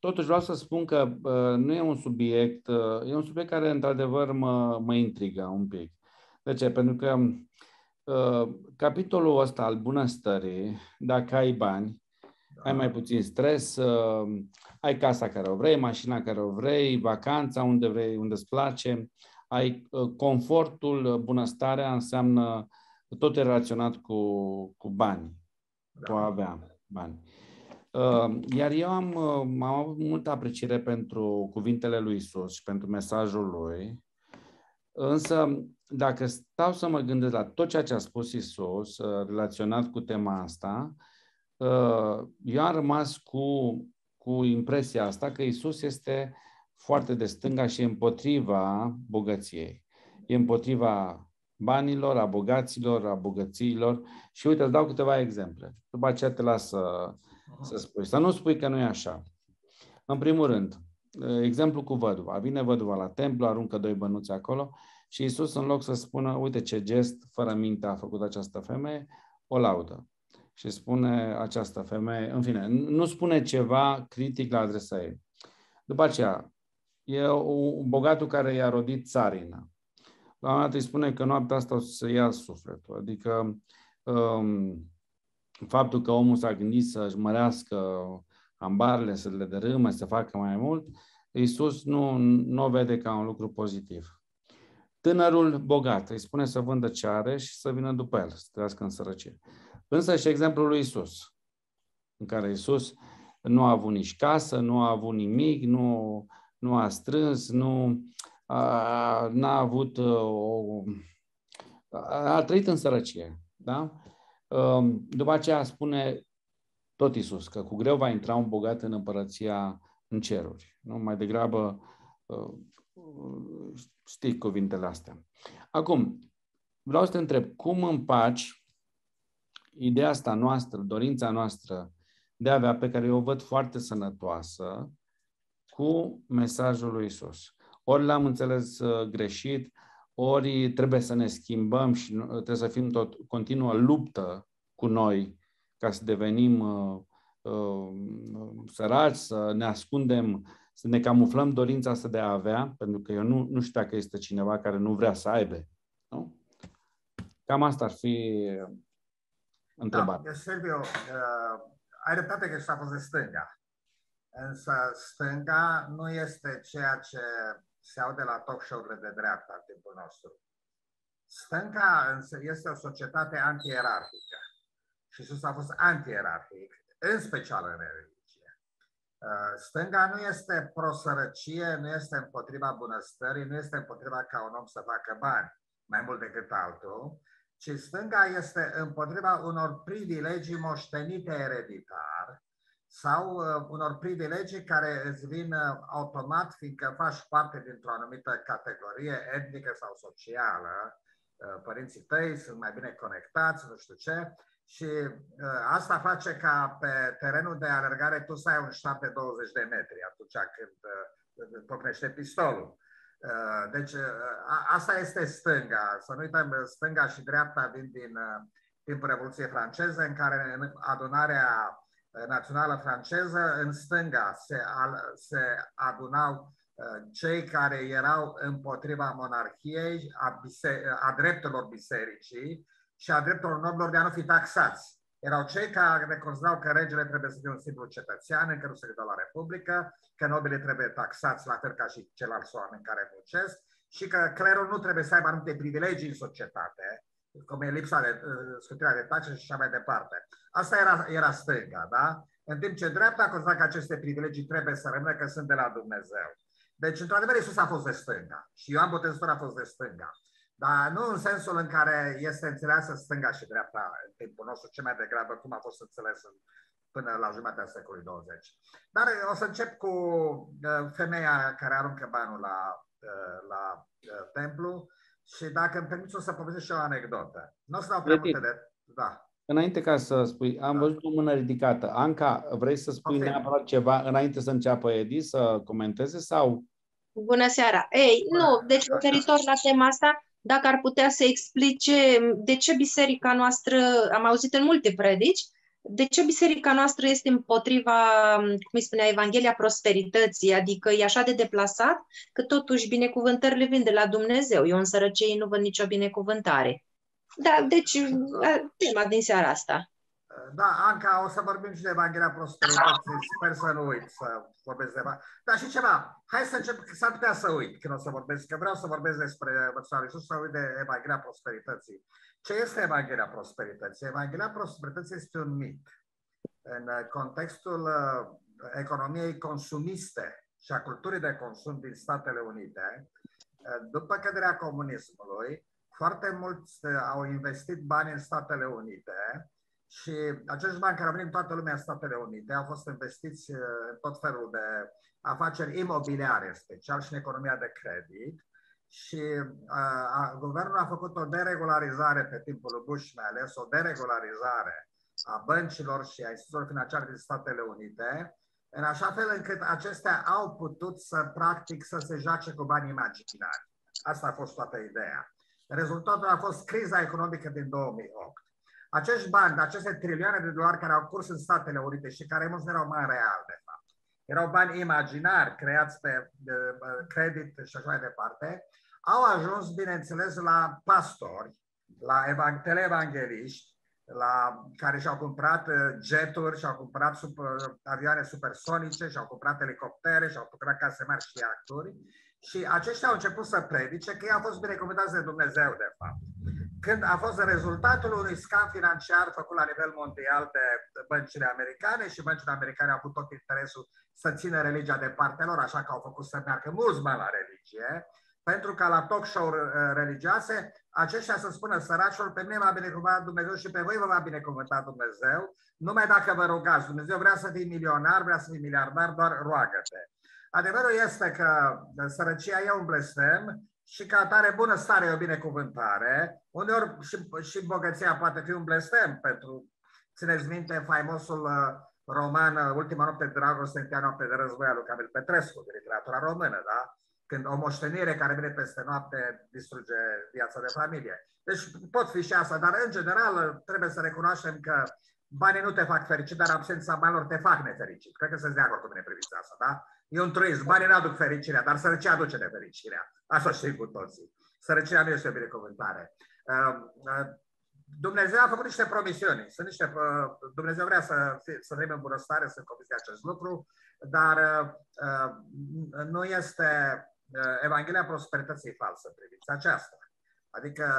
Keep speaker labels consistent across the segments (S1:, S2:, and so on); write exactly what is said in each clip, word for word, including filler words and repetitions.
S1: totuși vreau să spun că uh, nu e un subiect, uh, e un subiect care într-adevăr mă, mă intrigă un pic. De ce? Pentru că uh, capitolul ăsta al bunăstării, dacă ai bani, ai mai puțin stres, uh, ai casa care o vrei, mașina care o vrei, vacanța unde vrei, unde îți place, ai uh, confortul, bunăstarea înseamnă tot e relaționat cu, cu bani, cu a avea bani. Uh, iar eu am, uh, am avut multă apreciere pentru cuvintele lui Isus și pentru mesajul lui, însă dacă stau să mă gândesc la tot ceea ce a spus Isus uh, relaționat cu tema asta, eu am rămas cu, cu impresia asta că Isus este foarte de stânga și împotriva bogăției. E împotriva banilor, a bogaților, a bogățiilor. Și uite, îți dau câteva exemple. După aceea te las să, să spui. Să nu spui că nu e așa. În primul rând, exemplu cu văduva. Vine văduva la templu, aruncă doi bănuți acolo și Isus, în loc să spună, uite ce gest fără minte a făcut această femeie, o laudă. Și spune această femeie, în fine, nu spune ceva critic la adresa ei. După aceea, e un bogatul care i-a rodit țarină. La un moment dat îi spune că noaptea asta o să ia sufletul. Adică um, faptul că omul s-a gândit să-și mărească ambarele, să le dărâme, să facă mai mult, Iisus nu, nu o vede ca un lucru pozitiv. Tânărul bogat îi spune să vândă ce are și să vină după el, să trăiască în sărăcie. Însă și exemplul lui Isus, în care Isus nu a avut nici casă, nu a avut nimic, nu, nu a strâns, nu a, n-a avut o... a, a trăit în sărăcie. Da? După aceea spune tot Isus că cu greu va intra un bogat în împărăția în ceruri. Nu? Mai degrabă știi cuvintele astea. Acum, vreau să te întreb, cum împaci ideea asta noastră, dorința noastră de a avea, pe care eu o văd foarte sănătoasă, cu mesajul lui Isus? Ori l-am înțeles uh, greșit, ori trebuie să ne schimbăm și uh, trebuie să fim tot continuă luptă cu noi ca să devenim uh, uh, săraci, să ne ascundem, să ne camuflăm dorința asta de a avea, pentru că eu nu, nu știu dacă este cineva care nu vrea să aibă. Nu? Cam asta ar fi întrebarea.
S2: Da, Silviu, uh, ai dreptate că s-a fost de stânga. Însă stânga nu este ceea ce se aude la talk show-urile de dreapta în timpul nostru. Stânga este o societate anti-ierarhică. Și Iisus a fost anti-ierarhic, în special în religie. Stânga nu este pro-sărăcie, nu este împotriva bunăstării, nu este împotriva ca un om să facă bani, mai mult decât altul, ci stânga este împotriva unor privilegii moștenite ereditar sau uh, unor privilegii care îți vin uh, automat fiindcă faci parte dintr-o anumită categorie etnică sau socială. Uh, părinții tăi sunt mai bine conectați, nu știu ce, și uh, asta face ca pe terenul de alergare tu să ai un șapte douăzeci de metri atunci când uh, tocnește pistolul. Deci asta este stânga. Să nu uităm, stânga și dreapta vin din timpul Revoluției franceze, în care în adunarea națională franceză, în stânga se, se adunau cei care erau împotriva monarhiei, a, a drepturilor bisericii și a drepturilor nobilor de a nu fi taxați. Erau cei care considerau că regele trebuie să fie un simplu cetățean, încă nu se gândeau la Republică, că nobilii trebuie taxați la fel ca și ceilalți oameni care muncesc și că clerul nu trebuie să aibă anumite privilegii în societate, cum e lipsa de scutirea de taxe și așa mai departe. Asta era, era stânga, da? În timp ce dreapta considera că aceste privilegii trebuie să rămână, că sunt de la Dumnezeu. Deci, într-adevăr, Iisus a fost de stânga și Ioan Botezătorul a fost de stânga. Dar nu în sensul în care este înțeleasă stânga și dreapta în timpul nostru, ce mai degrabă cum a fost înțeles în, până la jumătatea secolului douăzeci. Dar o să încep cu uh, femeia care aruncă banul la, uh, la uh, templu și dacă îmi permiți o să povestesc și o anecdotă. Nu o să dau prea multe de... Da.
S1: Înainte ca să spui, am da. văzut o mână ridicată. Anca, vrei să spui okay. neapărat ceva înainte să înceapă Edi să comenteze sau...
S3: Bună seara! Ei, Bună. nu, deci referitor la tema asta, dacă ar putea să explice de ce biserica noastră, am auzit în multe predici, de ce biserica noastră este împotriva, cum îi spunea, Evanghelia prosperității, adică e așa de deplasat că totuși binecuvântările vin de la Dumnezeu. Eu în sărăcie nu văd nicio binecuvântare. Da, deci tema din seara asta.
S2: Da, Anca, o să vorbim și de Evanghelia prosperității. Sper să nu uit să vorbesc de Evanghelia. Dar și ceva, hai să încep, că s-ar putea să uit când o să vorbesc, că vreau să vorbesc despre Mărturia lui Iisus, să uit de Evanghelia prosperității. Ce este Evanghelia prosperității? Evanghelia prosperității este un mit. În contextul economiei consumiste și a culturii de consum din Statele Unite, după căderea comunismului, foarte mulți au investit bani în Statele Unite și acești bani care au venit în toată lumea în Statele Unite au fost investiți în tot felul de afaceri imobiliare, special și în economia de credit. Și a, a, guvernul a făcut o deregularizare pe timpul lui Bush, mai ales o deregularizare a băncilor și a instituțiilor financiare din Statele Unite, în așa fel încât acestea au putut să, practic, să se joace cu bani imaginari. Asta a fost toată ideea. Rezultatul a fost criza economică din două mii opt. Acești bani, aceste trilioane de dolari care au curs în Statele Unite și care mulți nu erau mai reali, de fapt, erau bani imaginari creați pe credit și așa mai departe, au ajuns, bineînțeles, la pastori, la teleevangeliști, la care și-au cumpărat jeturi, și-au cumpărat super, avioane supersonice, și-au cumpărat elicoptere, și-au cumpărat case mari și iacturi. Și aceștia au început să predice că ei au fost binecuvântați de Dumnezeu, de fapt. Când a fost rezultatul unui scam financiar făcut la nivel mondial de băncile americane și băncile americane au avut tot interesul să țină religia de partea lor, așa că au făcut să meargă mulți bani la religie, pentru că la talk show-uri religioase aceștia să spună săracilor, pe mine m-a binecuvântat Dumnezeu și pe voi vă va binecuvânta Dumnezeu, numai dacă vă rugați. Dumnezeu vrea să fii milionar, vrea să fii miliardar, doar roagă-te. Adevărul este că sărăcia e un blestem și ca atare bunăstare e o binecuvântare. Uneori și, și bogăția poate fi un blestem pentru, țineți minte, faimosul roman Ultima noapte de dragoste, Întâia noapte de război al lui Camil Petrescu, de literatura română, da? Când o moștenire care vine peste noapte distruge viața de familie. Deci pot fi și asta, dar în general trebuie să recunoaștem că banii nu te fac fericit, dar absența banilor te fac nefericit. Cred că se de acord cu mine privința asta, da? E un truism, banii nu aduc fericirea, dar sărăcia aduce nefericirea. Așa știm cu toții. Sărăcia nu este o binecuvântare. Dumnezeu a făcut niște promisiuni. Sunt niște, Dumnezeu vrea să, să trăim în bunăstare, să convins de acest lucru, dar nu este Evanghelia prosperității falsă în privința aceasta. Adică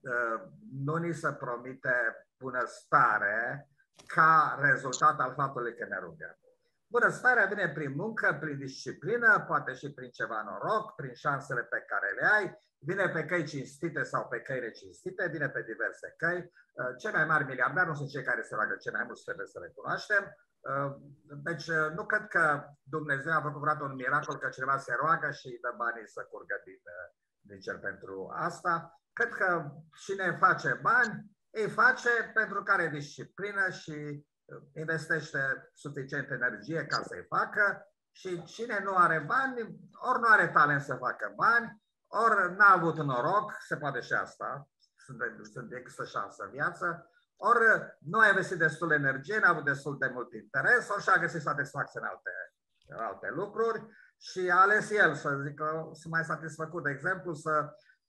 S2: nu ni se promite bunăstare ca rezultat al faptului că ne rugăm. Bunăstarea vine prin muncă, prin disciplină, poate și prin ceva noroc, prin șansele pe care le ai, vine pe căi cinstite sau pe căi necinstite, vine pe diverse căi. Cei mai mari miliardari nu sunt cei care se roagă cei mai mulți, trebuie să recunoaștem. Deci nu cred că Dumnezeu a făcut vreodată un miracol că cineva se roagă și îi dă banii să curgă din, din cer pentru asta. Cred că cine face bani, îi face pentru că are disciplină și investește suficient energie ca să-i facă și cine nu are bani, ori nu are talent să facă bani, ori n-a avut noroc, se poate și asta, sunt, sunt există șansă în viață, ori nu a investit destul de energie, n-a avut destul de mult interes, ori și-a găsit satisfacție în alte, în alte lucruri și a ales el să zică, să mai satisfăcut, de exemplu, să,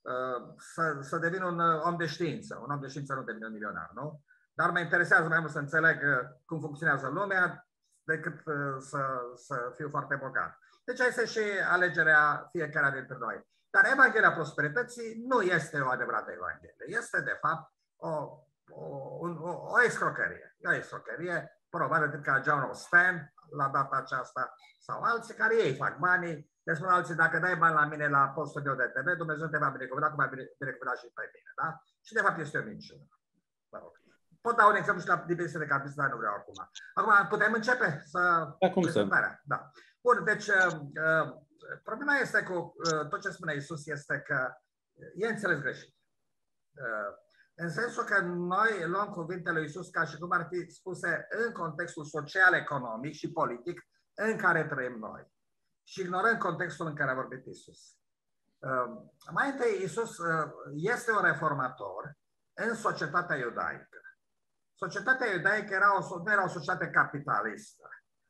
S2: să, să devină un om de știință. Un om de știință nu devine un milionar, nu? Dar mă interesează mai mult să înțeleg cum funcționează lumea decât să, să fiu foarte bogat. Deci este și alegerea fiecare dintre noi. Dar Evanghelia prosperității nu este o adevărată Evanghelie. Este, de fapt, o, o, o, o escrocherie. E o escrocherie, probabil că John Osteen la data aceasta, sau alții care ei fac banii. Le spun alții, dacă dai bani la mine la postul meu de T V, Dumnezeu te va binecuvânta, cum va binecuvânta și pe mine. Da? Și de fapt este o minciună. Mă rog. Pot da un exemplu și la diverse de capital, dar nu vreau acum. Acum putem începe să...
S1: Acum să.
S2: Da. Bun, deci uh, problema este cu uh, tot ce spune Iisus este că e înțeles greșit. Uh, în sensul că noi luăm cuvintele lui Iisus ca și cum ar fi spuse în contextul social, economic și politic în care trăim noi. Și ignorăm contextul în care a vorbit Iisus. Uh, mai întâi, Iisus uh, este un reformator în societatea iudaică. societatea iudaică era o, nu era o societate capitalistă.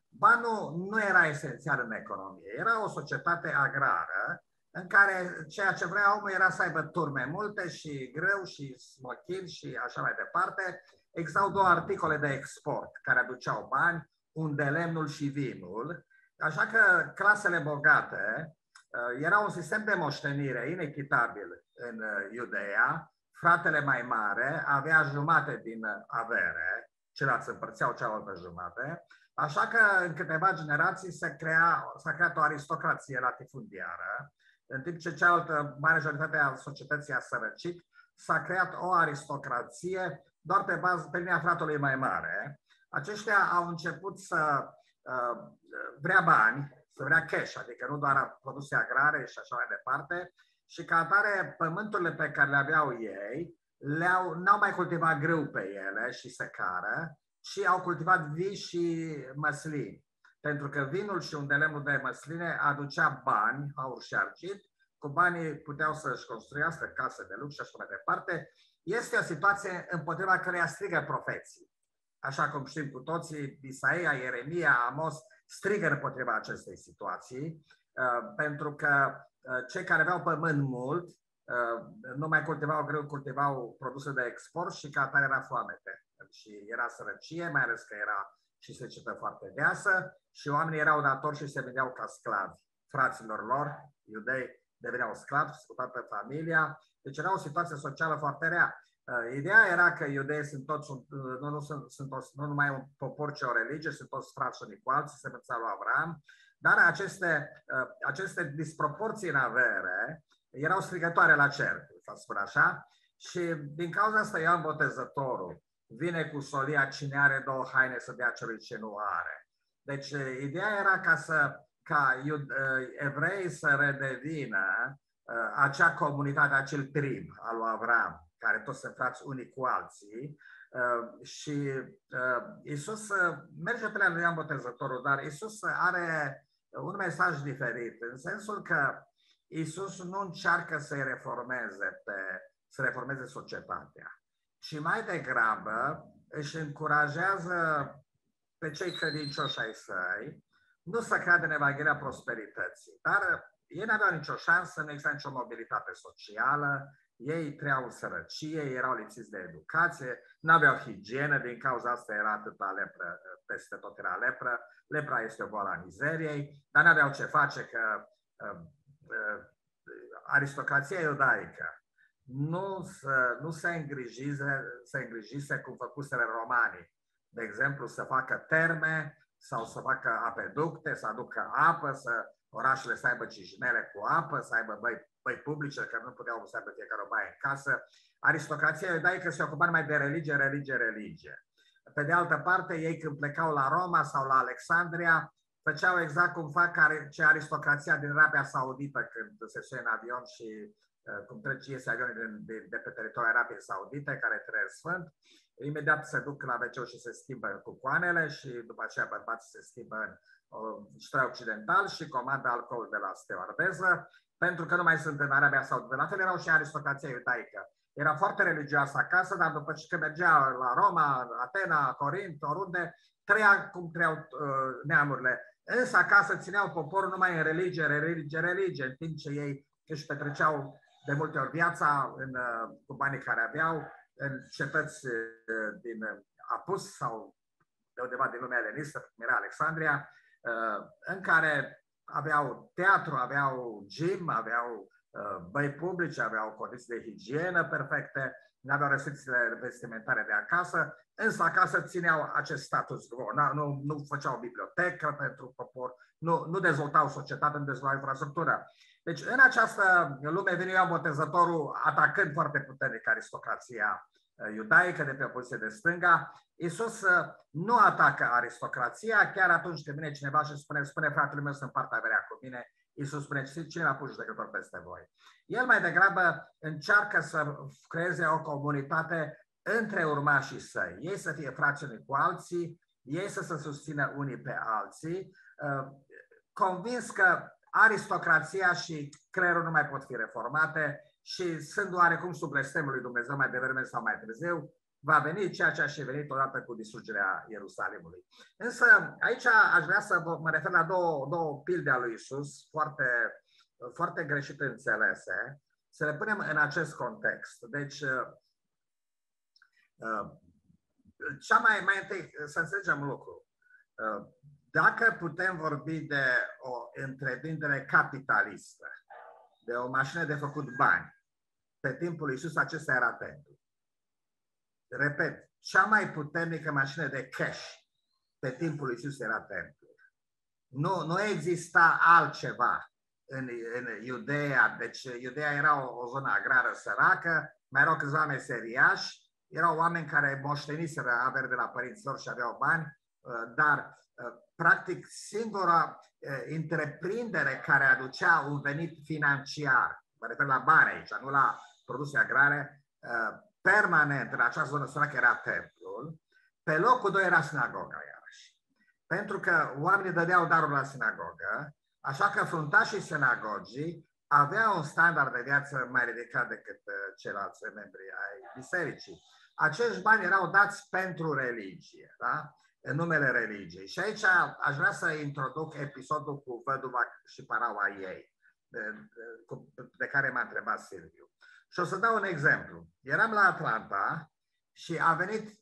S2: Banul nu era esențial în economie, era o societate agrară în care ceea ce vrea omul era să aibă turme multe și grâu și smochin și așa mai departe. Existau două articole de export care aduceau bani, unde lemnul și vinul, așa că clasele bogate era un sistem de moștenire inechitabil în Iudeea. Fratele mai mare avea jumate din avere, ceilalți împărțeau cealaltă jumate, așa că în câteva generații se crea, s-a creat o aristocrație latifundiară, în timp ce cealaltă majoritate a societății a sărăcit, s-a creat o aristocrație doar pe bază pe linia fratelui mai mare. Aceștia au început să uh, vrea bani, să vrea cash, adică nu doar produse agrare și așa mai departe, și ca atare pământurile pe care le aveau ei, le-au, n-au mai cultivat grâu pe ele și secară, ci au cultivat vii și măslini. Pentru că vinul și un de lemnul de măsline aducea bani, aur și argint, cu banii puteau să-și construiască case de lux și așa mai departe. Este o situație împotriva căreia strigă profeții. Așa cum știm cu toții, Isaia, Ieremia, Amos strigă împotriva acestei situații, uh, pentru că uh, cei care aveau pământ mult uh, nu mai cultivau grâu, cultivau produse de export și ca atare era foamete. Și era sărăcie, mai ales că era și secetă foarte deasă și oamenii erau datori și se vedeau ca sclavi. Fraților lor, iudei, deveneau sclavi cu toată familia. Deci era o situație socială foarte rea. Uh, ideea era că iudeii sunt toți, uh, nu, nu, sunt, sunt toți, nu numai un popor, ci o religie, sunt toți frați unii cu alții, semința lui Avram, dar aceste, uh, aceste disproporții în avere erau strigătoare la cer, să spun așa, și din cauza asta Ioan Botezătorul vine cu solia cine are două haine să dea celui ce nu are. Deci uh, ideea era ca, să, ca uh, evrei să redevină uh, acea comunitate, acel trib al lui Avram, care toți sunt frați unii cu alții, uh, și uh, Iisus uh, merge pe la lui Ioan Botezătorul, dar Iisus are un mesaj diferit, în sensul că Iisus nu încearcă să-i reformeze, pe, să reformeze societatea, ci mai degrabă își încurajează pe cei credincioși ai săi, nu să creadă în Evanghelia prosperității, dar ei n-aveau nicio șansă, nu exista nicio mobilitate socială, ei trăiau în sărăcie, erau lipsiți de educație, nu aveau higienă, din cauza asta era atâta lepră, peste tot era lepră. Lepra este o boală a mizeriei, dar nu aveau ce face că uh, uh, aristocrația iudaică nu, nu se îngrijise, se îngrijise cum făcuseră romanii. De exemplu, să facă terme sau să facă apeducte, să aducă apă, să orașele să aibă cișmele cu apă, să aibă băi, băi publice, că nu puteau să aibă fiecare o baie în casă. Aristocrația iudaică se ocupa numai de religie, religie, religie. Pe de altă parte, ei când plecau la Roma sau la Alexandria, făceau exact cum fac ce aristocrația din Arabia Saudită când se suie în avion și uh, cum trece iese avionul de, de, de pe teritoriul Arabiei Saudite, care trăiesc sfânt, imediat se duc la ve ce și se schimbă cucoanele și după aceea bărbații se schimbă în uh, occidental și comandă alcool de la stewardeză, pentru că nu mai sunt în Arabia Saudită. La fel erau și aristocrația iudaică. Era foarte religioasă acasă, dar după ce mergea la Roma, Atena, Corint, oriunde, trăia cum trăiau uh, neamurile. Însă acasă țineau poporul numai în religie, religie, religie, în timp ce ei își petreceau de multe ori viața în, uh, cu banii care aveau, în cetăți uh, din Apus sau de undeva din lumea elenistă, cum era Alexandria, uh, în care aveau teatru, aveau gym, aveau băi publice, aveau condiții de higienă perfecte, nu aveau restricțiile vestimentare de acasă, însă acasă țineau acest status quo, nu, nu făceau bibliotecă pentru popor, nu, nu dezvoltau societatea, nu dezvoltau infrastructura. Deci în această lume vine Ioan Botezătorul atacând foarte puternic aristocrația iudaică de pe o poziție de stânga. Iisus nu atacă aristocrația, chiar atunci când vine cineva și spune, spune fratele meu să împartă averea cu mine, Iisus spune, cine a pus judecător peste voi? El mai degrabă încearcă să creeze o comunitate între urmașii săi. Ei să fie frați unii cu alții, ei să se susțină unii pe alții, convins că aristocrația și creierul nu mai pot fi reformate și sunt oarecum sub blestemul lui Dumnezeu mai devreme sau mai târziu, va veni ceea ce a și venit odată cu distrugerea Ierusalimului. Însă aici aș vrea să mă refer la două, două pilde ale lui Iisus, foarte, foarte greșit înțelese, să le punem în acest context. Deci, cea mai, mai întâi, să înțelegem un lucru. Dacă putem vorbi de o întreprindere capitalistă, de o mașină de făcut bani, pe timpul lui Iisus acesta era templu. Repet, cea mai puternică mașină de cash pe timpul lui Iisus era templu. Nu, nu exista altceva în, în Iudeea. Deci Iudeea era o, o zonă agrară săracă, mai erau câțiva meseriași, erau oameni care moșteniseră averi de la părinților și aveau bani, dar practic singura întreprindere care aducea un venit financiar, mă refer la bani aici, nu la produse agrare, permanent în acea zonă săracă era templul, pe locul doi era sinagoga iarăși. Pentru că oamenii dădeau darul la sinagogă, așa că fruntașii sinagogii aveau un standard de viață mai ridicat decât ceilalți membri ai bisericii. Acești bani erau dați pentru religie, da? În numele religiei. Și aici aș vrea să introduc episodul cu văduva și paraua ei, de, de care m-a întrebat Silviu. Și o să dau un exemplu. Eram la Atlanta și a venit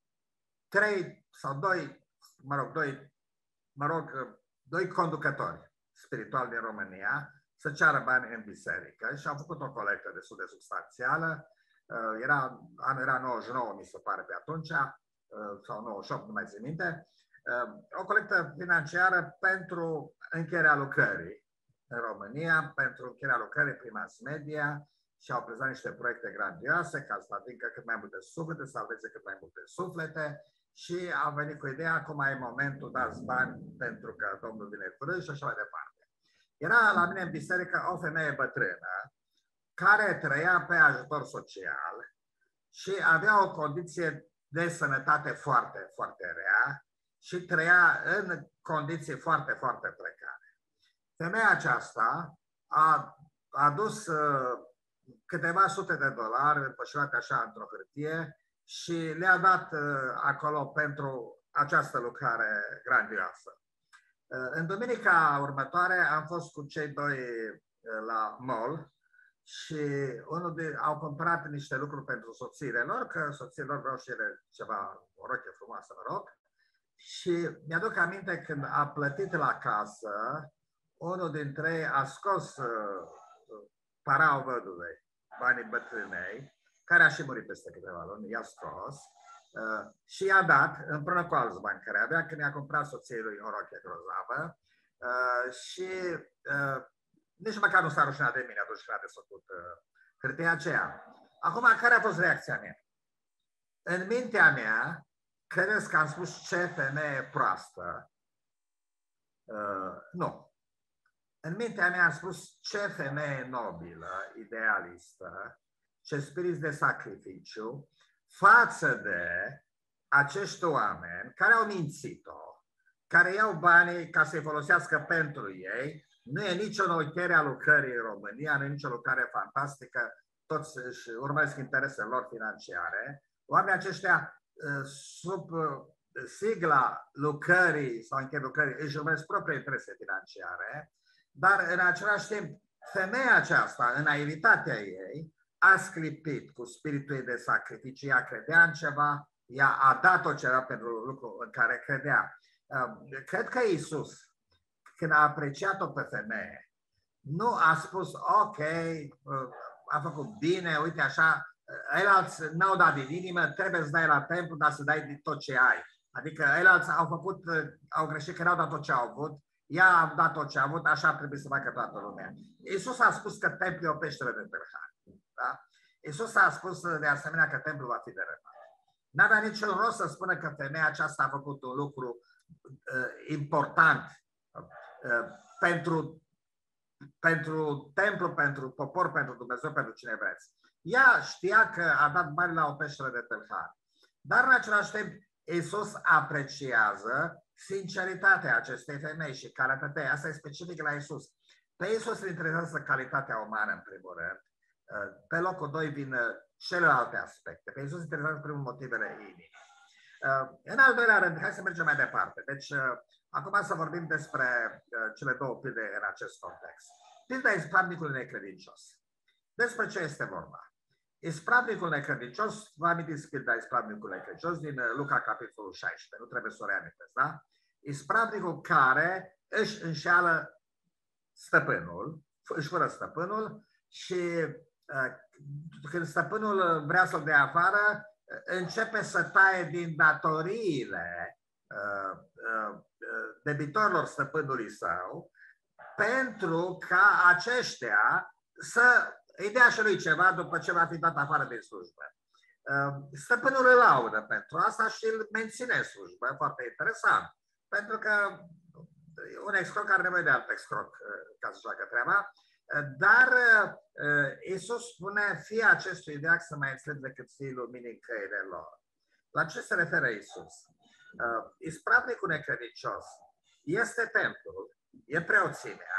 S2: trei sau doi, mă rog, doi, mă rog, doi conducători spirituali din România să ceară bani în biserică și au făcut o colectă destul de substanțială. Era, anul era nouăzeci și nouă, mi se pare, pe atunci, sau nouăzeci și opt, nu mai țin minte, o colectă financiară pentru încheierea lucrării în România, pentru încheierea lucrării prin mass media și au prezentat niște proiecte grandioase ca să atingă cât mai multe suflete, să salveze cât mai multe suflete și a venit cu ideea acum e momentul, dați bani pentru că Domnul vine curând și așa mai departe. Era la mine în biserică o femeie bătrână care trăia pe ajutor social și avea o condiție de sănătate foarte, foarte rea și trăia în condiții foarte, foarte precare. Femeia aceasta a adus uh, câteva sute de dolari împășurate așa într-o hârtie și le-a dat uh, acolo pentru această lucrare grandioasă. Uh, în duminica următoare am fost cu cei doi uh, la mall și unul de, au cumpărat niște lucruri pentru soțiile lor, că soțiile lor vreau și ele ceva, o roche frumoasă, mă rog. Și mi-aduc aminte când a plătit la casă, unul dintre ei a scos uh, paraul văduvei, banii bătrânei, care a și murit peste câteva luni, i-a scos uh, și i-a dat împreună cu alți bani care avea, când i-a cumpărat soției lui o roche grozavă uh, și uh, nici măcar nu s-a rușinat de mine atunci când a desfăcut uh, hârtia aceea. Acum, care a fost reacția mea? În mintea mea, credeți că am spus ce femeie proastă? Uh, nu. În mintea mea am spus ce femeie nobilă, idealistă, ce spirit de sacrificiu față de acești oameni care au mințit-o, care iau banii ca să-i folosească pentru ei. Nu e nicio noutate a lucrării în România, nu e nicio lucrare fantastică, toți își urmăresc interesele lor financiare. Oamenii aceștia, sub sigla lucrării sau încheierii lucrării, își urmăresc proprii interese financiare, dar în același timp, femeia aceasta, în naivitatea ei, a sclipit cu spiritul ei de sacrificiu, ea credea în ceva, ea a dat-o ceva pentru lucru în care credea. Cred că Iisus, când a apreciat-o pe femeie, nu a spus, ok, a făcut bine, uite așa, eilalți n-au dat din inimă, trebuie să dai la templu, dar să dai din tot ce ai. Adică eilalți au făcut, au greșit că n-au dat tot ce au avut, ea a dat tot ce a avut, așa trebuie să facă toată lumea. Iisus a spus că templul e o peșteră de tâlhari. Da? Iisus a spus de asemenea că templul va fi dărâmat. N-avea niciun rost să spună că femeia aceasta a făcut un lucru uh, important uh, pentru, pentru templu, pentru popor, pentru Dumnezeu, pentru cine vreți. Ea știa că a dat bani la o peșteră de tâlhari. Dar în același timp, Iisus apreciază sinceritatea acestei femei și calitatea. Asta e specific la Iisus. Pe Iisus îl interesează calitatea umană, în primul rând. Pe locul doi vin celelalte aspecte. Pe Iisus interesează primul motivele inimii. În al doilea rând, hai să mergem mai departe. Deci, acum să vorbim despre cele două pilde în acest context. Pilda ispravnicului necredincios. Despre ce este vorba? Ispravnicul necredincios, vă amintiți pilda ispravnicului necredincios din Luca, capitolul șaisprezece, nu trebuie să o reamintesc, da? Ispravnicul care își înșeală stăpânul, își fără stăpânul și uh, când stăpânul vrea să-l dea afară, începe să taie din datoriile uh, uh, debitorilor stăpânului său pentru ca aceștia să îi dea și lui ceva după ce va fi dat afară din slujbă. Stăpânul îl laudă pentru asta și îl menține în slujbă, foarte interesant, pentru că un excroc are nevoie de alt excroc ca să facă treaba, dar Iisus spune, fie acestui veac să mai înțeleg decât fiii luminii în căile lor. La ce se referă Iisus? Ispravnicul necredincios este templul, e preoțimea,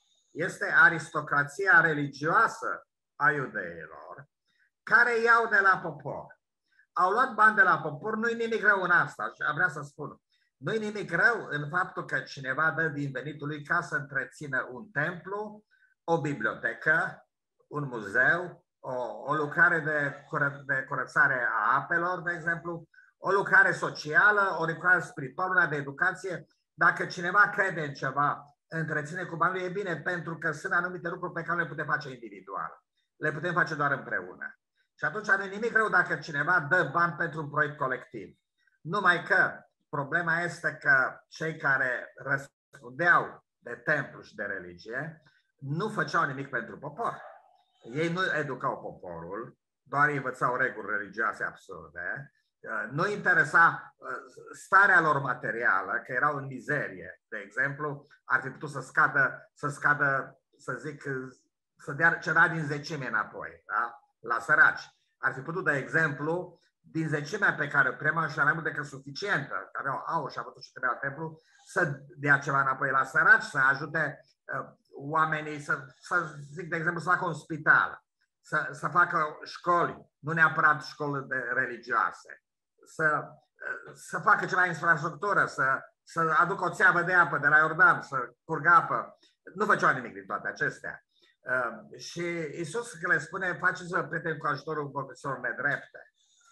S2: este aristocrația religioasă a iudeilor, care iau de la popor. Au luat bani de la popor, nu-i nimic rău în asta, și vrea să spun. Nu-i nimic rău în faptul că cineva dă din venitul lui ca să întrețină un templu, o bibliotecă, un muzeu, o, o lucrare de, cură, de curățare a apelor, de exemplu, o lucrare socială, o lucrare spirituală, de educație. Dacă cineva crede în ceva, întreține cu banii, e bine, pentru că sunt anumite lucruri pe care nu le putem face individual. Le putem face doar împreună. Și atunci nu e nimic rău dacă cineva dă bani pentru un proiect colectiv. Numai că problema este că cei care răspundeau de templu și de religie nu făceau nimic pentru popor. Ei nu educau poporul, doar îi învățau reguli religioase absurde. Nu interesa starea lor materială, că erau în mizerie. De exemplu, ar fi putut să scadă, să scadă, să zic, să dea ceva din zecime înapoi, da? La săraci. Ar fi putut, de exemplu, din zecimea pe care o primeau și mai mult decât suficientă, că aveau aur și au avut ce trebuia templu, să dea ceva înapoi la săraci, să ajute uh, oamenii, să, să zic, de exemplu, să facă un spital, să, să facă școli, nu neapărat școli de religioase, să, uh, să facă ceva infrastructură, să, să aducă o țeavă de apă de la Iordan, să curgă apă. Nu făceau nimic din toate acestea. Uh, și Iisus că le spune, faceți-vă prieteni cu ajutorul vorbiților nedrepte.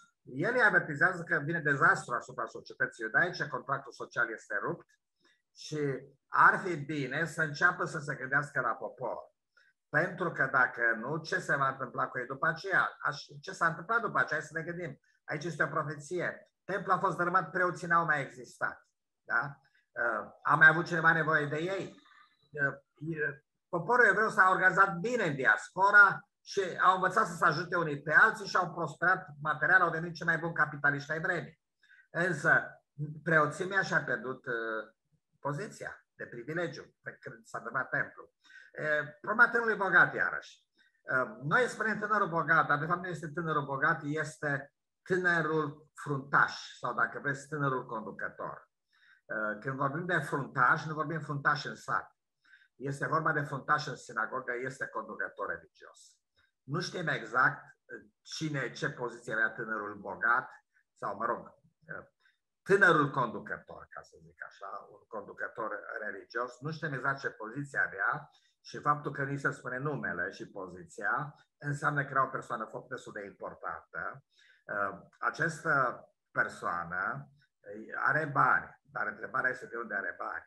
S2: El îi avertizează că vine dezastru asupra societății iudaice, contractul social este rupt și ar fi bine să înceapă să se gândească la popor. Pentru că dacă nu, ce se va întâmpla cu ei după aceea? Ce s-a întâmplat după aceea? Să ne gândim. Aici este o profeție. Templul a fost dărâmat, preoții n-au mai existat. Da? Uh, a mai avut cineva nevoie de ei? Uh, poporul evreu s-a organizat bine în diaspora și au învățat să se ajute unii pe alții și au prosperat material, au devenit cei mai buni capitaliști ai vremii. Însă, preoțimea și-a pierdut uh, poziția de privilegiu pe când s-a dămat templu. Uh, problema tânărului bogat, iarăși. Uh, noi spunem tânărul bogat, dar de fapt nu este tânărul bogat, este tânărul fruntaș sau, dacă vreți, tânărul conducător. Uh, când vorbim de fruntaș, nu vorbim fruntaș în sat. Este vorba de fruntaș în sinagogă, este conducător religios. Nu știm exact cine, ce poziție avea tânărul bogat sau, mă rog, tânărul conducător, ca să zic așa, un conducător religios. Nu știm exact ce poziție avea și faptul că ni se spune numele și poziția înseamnă că era o persoană foarte destul de importantă. Această persoană are bani, dar întrebarea este de unde are bani.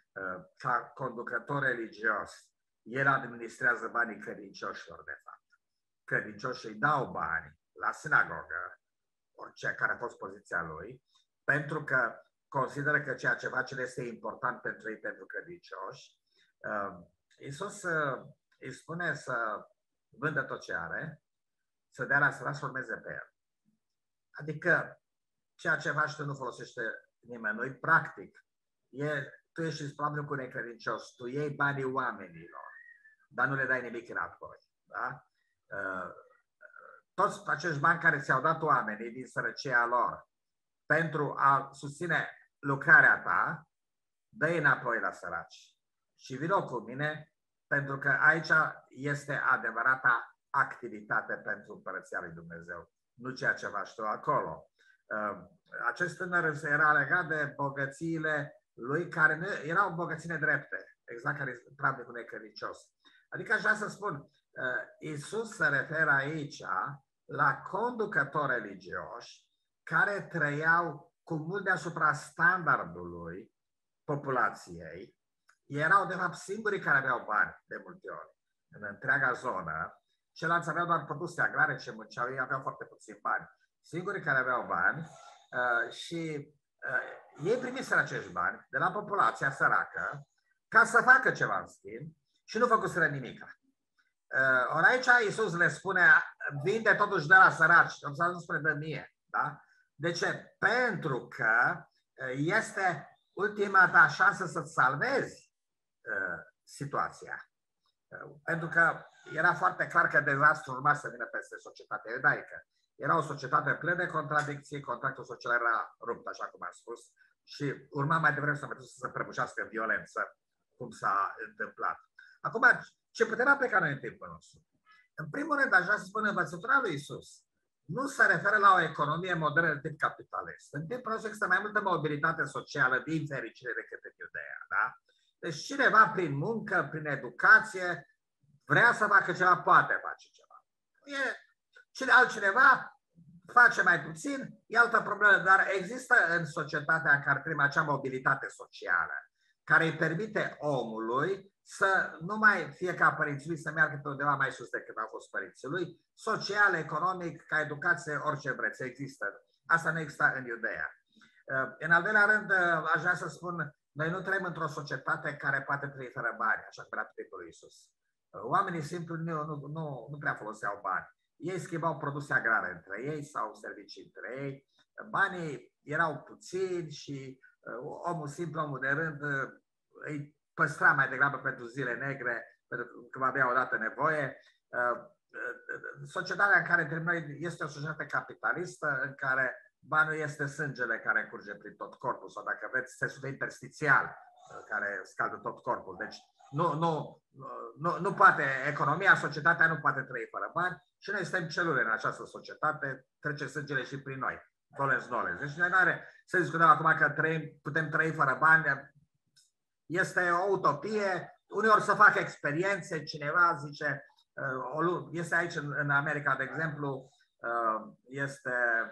S2: Ca conducător religios, el administrează banii credincioșilor, de fapt. Credincioșii îi dau bani la sinagogă, orice care a fost poziția lui, pentru că consideră că ceea ce face este important pentru ei, pentru credincioși. Iisus îi spune să vândă tot ce are, să dea la săraci să urmeze pe el. Adică ceea ce faci tu nu folosește nimănui, practic. E, tu ești ispravnic cu necredincios, tu iei banii oamenilor, dar nu le dai nimic înapoi. Da? Toți acești bani care ți-au dat oamenii din sărăcia lor pentru a susține lucrarea ta, dă-i înapoi la săraci. Și vină cu mine, pentru că aici este adevărata activitate pentru Împărăția lui Dumnezeu, nu ceea ce faci tu acolo. Acest tânăr era legat de bogățiile lui, care nu erau bogății nedrepte, exact care este pradnicul necredincios. Adică aș vrea să spun, Iisus se referă aici la conducători religioși care trăiau cu mult deasupra standardului populației. Erau, de fapt, singurii care aveau bani, de multe ori, în întreaga zonă. Ceilalți aveau doar produse agrare ce munceau, ei aveau foarte puțini bani. Singurii care aveau bani uh, și uh, ei primiseră acești bani de la populația săracă ca să facă ceva în schimb și nu făcuseră nimica. Uh, ori aici Iisus le spune, vinde totuși de la săraci, nu spune de mie. Da? De ce? Pentru că este ultima ta șansă să-ți salvezi uh, situația. Uh, pentru că era foarte clar că dezastru urma să vină peste societatea iudaică. Era o societate plină de contradicții, contractul social era rupt, așa cum am spus, și urma mai devreme să se prăbușească în violență, cum s-a întâmplat. Acum, ce putem aplica noi în timpul nostru? În primul rând, aș vrea să spun învățătura lui Iisus nu se referă la o economie modernă de tip capitalist. În timpul nostru există mai multă mobilitate socială, din fericire, decât în Iudeea. Da? Deci cineva, prin muncă, prin educație, vrea să facă ceva, poate face ceva. E, cine altcineva face mai puțin, e altă problemă, dar există în societatea în care trăim acea mobilitate socială, care îi permite omului să nu mai fie ca părinții lui, să meargă pe undeva mai sus decât au fost părinții lui, social, economic, ca educație, orice vreți, există. Asta nu există în Iudeea. În al doilea rând, aș vrea să spun, noi nu trăim într-o societate care poate trăi fără bani, așa cum era pe timpul lui Iisus. Oamenii simplu nu, nu, nu, nu prea foloseau bani. Ei schimbau produse agrare între ei sau servicii între ei. Banii erau puțini și omul simplu, omul de rând, îi păstra mai degrabă pentru zile negre, pentru că va avea odată nevoie. Societatea în care trăim noi este o societate capitalistă, în care banul este sângele care curge prin tot corpul, sau dacă vreți, țesutul interstițial care scaldă tot corpul. Deci nu, nu, nu, nu poate, economia, societatea nu poate trăi fără bani și noi suntem celule în această societate, trece sângele și prin noi. Dolens, dolens. Deci noi nu are să discutăm acum că trăim, putem trăi fără bani. Este o utopie, uneori să facă experiențe, cineva zice, este aici în America, de exemplu, este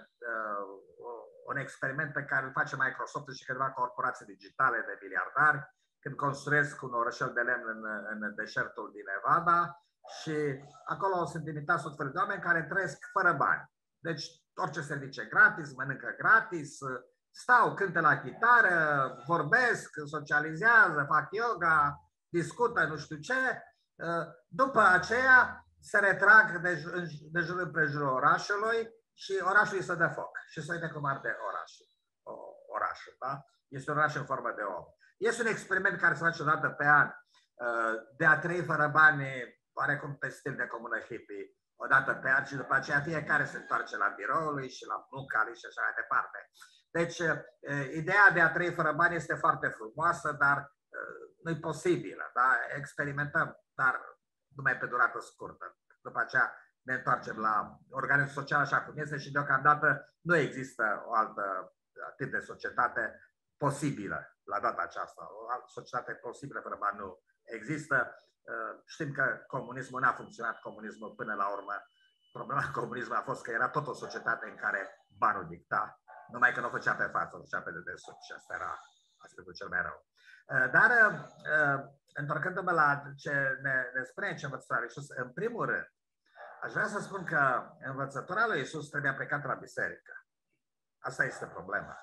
S2: un experiment pe care îl face Microsoft și câteva corporații digitale de miliardari, când construiesc un orășel de lemn în, în deșertul din Nevada și acolo sunt imitați tot felul de oameni care trăiesc fără bani. Deci orice servicii gratis, mănâncă gratis, stau, cântă la chitară, vorbesc, socializează, fac yoga, discută nu știu ce. După aceea se retrag de, de jur împrejurul orașului și orașul îi se dă foc. Și se uite cum arde orașul. orașul da? Este un oraș în formă de om. Este un experiment care se face o dată pe an de a trăi fără bani, oarecum pe stil de comună hippie, o dată pe an și după aceea fiecare se întoarce la biroul lui și la munca lui și așa mai departe. Deci, ideea de a trăi fără bani este foarte frumoasă, dar nu e posibilă. Da? Experimentăm, dar numai pe durată scurtă. După aceea ne întoarcem la organismul social așa cum este și deocamdată nu există o altă tip de societate posibilă la data aceasta. O altă societate posibilă fără bani nu există. Știm că comunismul n-a funcționat, comunismul până la urmă. Problema comunismului a fost că era tot o societate în care banul dicta. Numai că nu o făcea pe față, o făcea pe dedesubt și asta era aspectul cel mai rău. Dar, întorcându-mă la ce ne, ne spune ce învățătura lui Iisus, în primul rând, aș vrea să spun că învățătura lui Iisus trebuie aplicată la biserică. Asta este problema.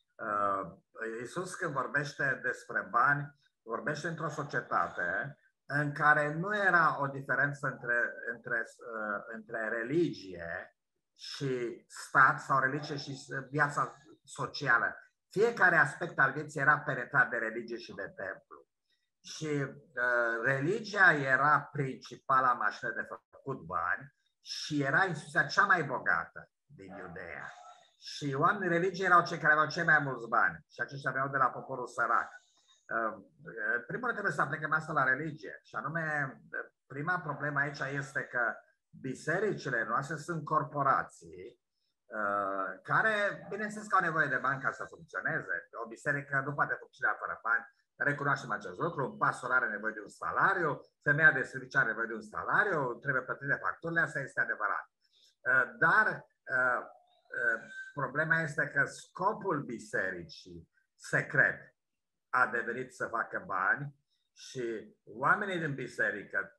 S2: Iisus, când vorbește despre bani, vorbește într-o societate în care nu era o diferență între, între, între religie și stat sau religie și viața socială. Fiecare aspect al vieții era penetrat de religie și de templu. Și uh, religia era principala mașină de făcut bani și era instituția cea mai bogată din Iudeea. Și oamenii religiei erau cei care aveau cei mai mulți bani și aceștia aveau de la poporul sărac. Uh, primul rând trebuie să aplicăm asta la religie și anume prima problemă aici este că bisericile noastre sunt corporații uh, care, bineînțeles că au nevoie de bani ca să funcționeze. O biserică nu poate funcționa fără bani, recunoaștem acest lucru, un pastor are nevoie de un salariu, femeia de serviciu are nevoie de un salariu, trebuie plătite facturile, asta este adevărat. Uh, dar uh, uh, problema este că scopul bisericii secret a devenit să facă bani și oamenii din biserică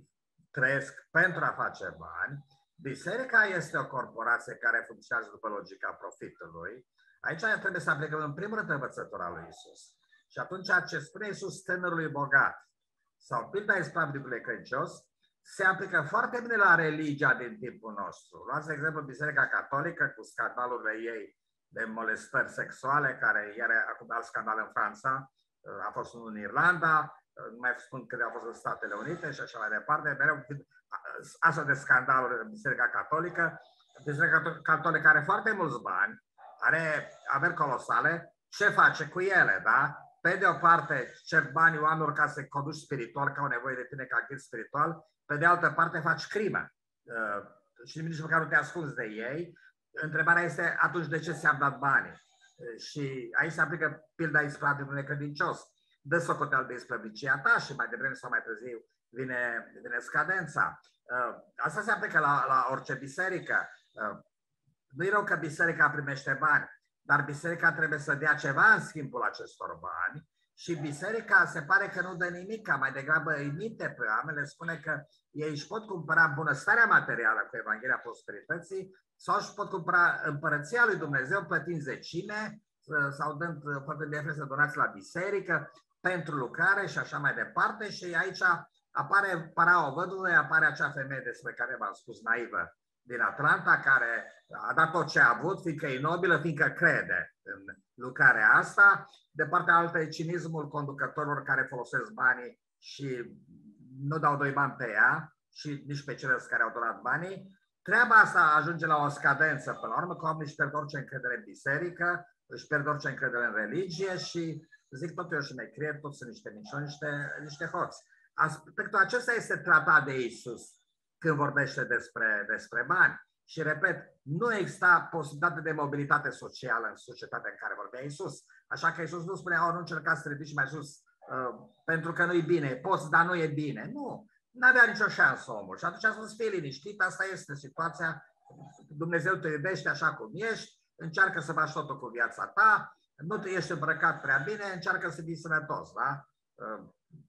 S2: trăiesc pentru a face bani. Biserica este o corporație care funcționează după logica profitului. Aici trebuie să aplicăm în primul rând învățătura lui Iisus. Și atunci ce spune Iisus tânărului bogat sau pilda ispravnicului credincios se aplică foarte bine la religia din timpul nostru. Luați de exemplu Biserica Catolică cu scandalurile ei de molestări sexuale, care iar acum alt scandal în Franța, a fost unul în Irlanda, nu mai spun câte au fost în Statele Unite și așa mai departe, mereu astfel de scandaluri în Biserica Catolică. Biserica Catolică are foarte mulți bani, are averi colosale, ce face cu ele, da? Pe de o parte, cer banii oamenilor ca să-i conduci spiritual, că au nevoie de tine ca ghid spiritual, pe de altă parte faci crimă uh, și nici măcar nu te ascunzi de ei. Întrebarea este atunci de ce ți-am dat banii? Uh, și aici se aplică pilda ispravnicului necredincios. Dă socoteală de isprăvnicia ta și mai devreme sau mai târziu vine, vine scadența. Uh, asta se aplică la, la orice biserică. Uh, nu e rău că biserica primește bani, dar biserica trebuie să dea ceva în schimbul acestor bani și biserica se pare că nu dă nimic, mai degrabă imite pe oameni, le spune că ei își pot cumpăra bunăstarea materială cu Evanghelia Prosperității sau își pot cumpăra împărăția lui Dumnezeu plătind zecime sau dând, făcând diferență donați la biserică pentru lucrare și așa mai departe. Și aici apare paraua văduvei, apare acea femeie despre care v-am spus, naivă, din Atlanta, care a dat tot ce a avut, fiindcă e nobilă, fiindcă crede în lucrarea asta. De partea altă e cinismul conducătorilor care folosesc banii și nu dau doi bani pe ea și nici pe ceilalți care au donat banii. Treaba asta ajunge la o scadență până la urmă, că oamenii își pierd orice încredere în biserică, își pierd orice încredere în religie și zic tot eu și mai cred, toți sunt niște minciuni, niște, niște hoți. Aspectul acesta este tratat de Iisus când vorbește despre, despre bani. Și repet, nu exista posibilitate de mobilitate socială în societatea în care vorbea Iisus. Așa că Iisus nu spunea, oh, nu încercați să ridici mai sus uh, pentru că nu-i bine, poți, dar nu e bine. Nu, nu avea nicio șansă omul. Și atunci a spus, fii liniștit, asta este situația, Dumnezeu te iubește așa cum ești, încearcă să faci totul cu viața ta, nu te ești îmbrăcat prea bine, încearcă să fii sănătos, da? Uh,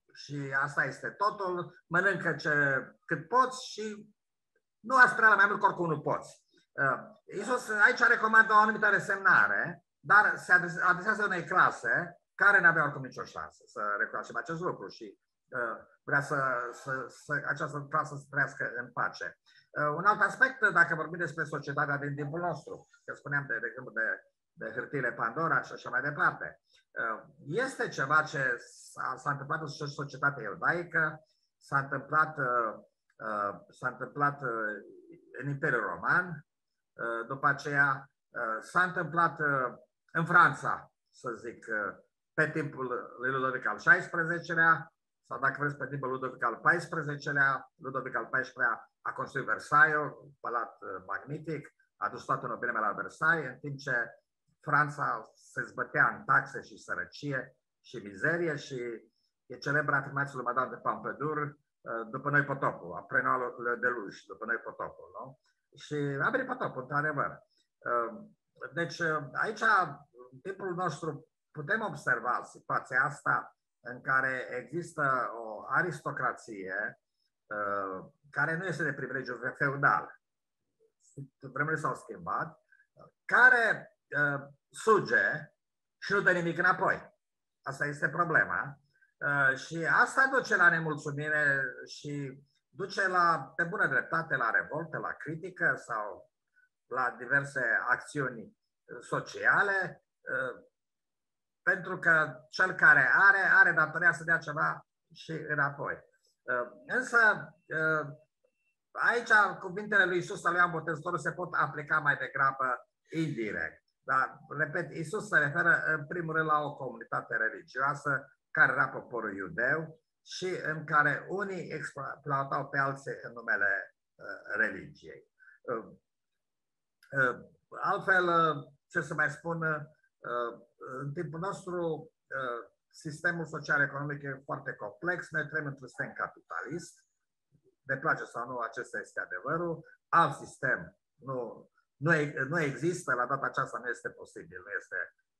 S2: și asta este totul, mănâncă ce, cât poți și nu aspira la mai mult, că oricum nu poți. Uh, Iisus aici recomandă o anumită resemnare, dar se adresează unei clase care nu avea oricum nicio șansă să recunoaștem acest lucru și uh, vrea să, să, să această clasă să trăiască în pace. Uh, un alt aspect, dacă vorbim despre societatea din timpul nostru, că spuneam de, de exemplu de, de hârtiile Pandora și așa mai departe, uh, este ceva ce s-a întâmplat în societatea iudaică, s-a întâmplat uh, Uh, s-a întâmplat uh, în Imperiul Roman, uh, după aceea uh, s-a întâmplat uh, în Franța, să zic, uh, pe timpul lui Ludovic al șaisprezecelea-lea, sau dacă vreți pe timpul lui Ludovic al paisprezecelea-lea, Ludovic al paisprezecelea-lea a construit Versailles, un palat uh, magnific, a dus toată nobilimea la Versailles, în timp ce Franța se zbătea în taxe și sărăcie și mizerie și e celebra afirmație lui Madame de Pompadour, după noi potopul, après le deluge, după noi potopul, nu? Și a venit potopul, într-adevăr. Deci, aici, în timpul nostru, putem observa situația asta în care există o aristocrație care nu este de privilegiu feudal. Vremurile s-au schimbat, care suge și nu dă nimic înapoi. Asta este problema. Uh, și asta duce la nemulțumire și duce la, pe bună dreptate, la revolte, la critică sau la diverse acțiuni sociale, uh, pentru că cel care are, are datoria să dea ceva și înapoi. Uh, însă, uh, aici cuvintele lui Iisus, al lui Ioan Botezătorul, se pot aplica mai degrabă indirect. Dar, repet, Iisus se referă în primul rând la o comunitate religioasă care era poporul iudeu și în care unii exploatau pe alții în numele religiei. Altfel, ce să mai spun, în timpul nostru, sistemul social-economic e foarte complex, noi trăim într-un sistem capitalist, ne place sau nu, acesta este adevărul, alt sistem nu, nu, nu există, la data aceasta nu este posibil, nu este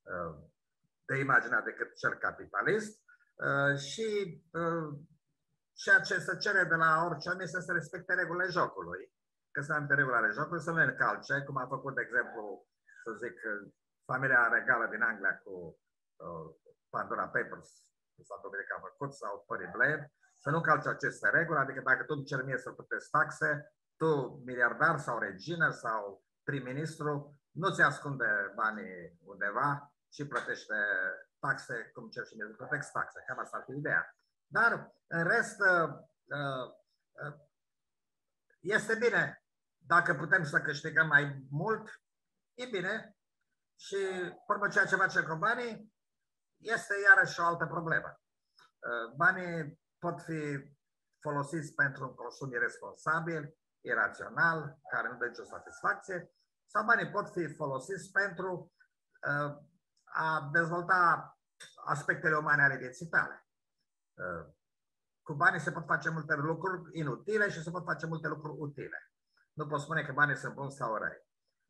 S2: de imaginat decât cel capitalist și ceea ce se cere de la orice om este să respecte regulile jocului. Că să am de regulile jocului, să nu încalce, cum a făcut, de exemplu, să zic, familia regală din Anglia cu uh, Pandora Papers, sau dovedit că a făcut, sau Tony Blair, să nu calce aceste reguli, adică dacă tu îmi cer mie să plătești taxe, tu, miliardar sau regină sau prim-ministru, nu ți ascunde banii undeva și plătește taxe, cum cer și mie să plătesc taxe. Cam asta ar fi ideea. Dar, în rest, uh, uh, este bine. Dacă putem să câștigăm mai mult, e bine. Și, urmă, ceea ce face cu banii este iarăși o altă problemă. Banii pot fi folosiți pentru un consum irresponsabil, irațional, care nu dă nicio satisfacție, sau banii pot fi folosiți pentru a dezvolta aspectele umane ale vieții tale. Cu banii se pot face multe lucruri inutile și se pot face multe lucruri utile. Nu pot spune că banii sunt buni sau răi.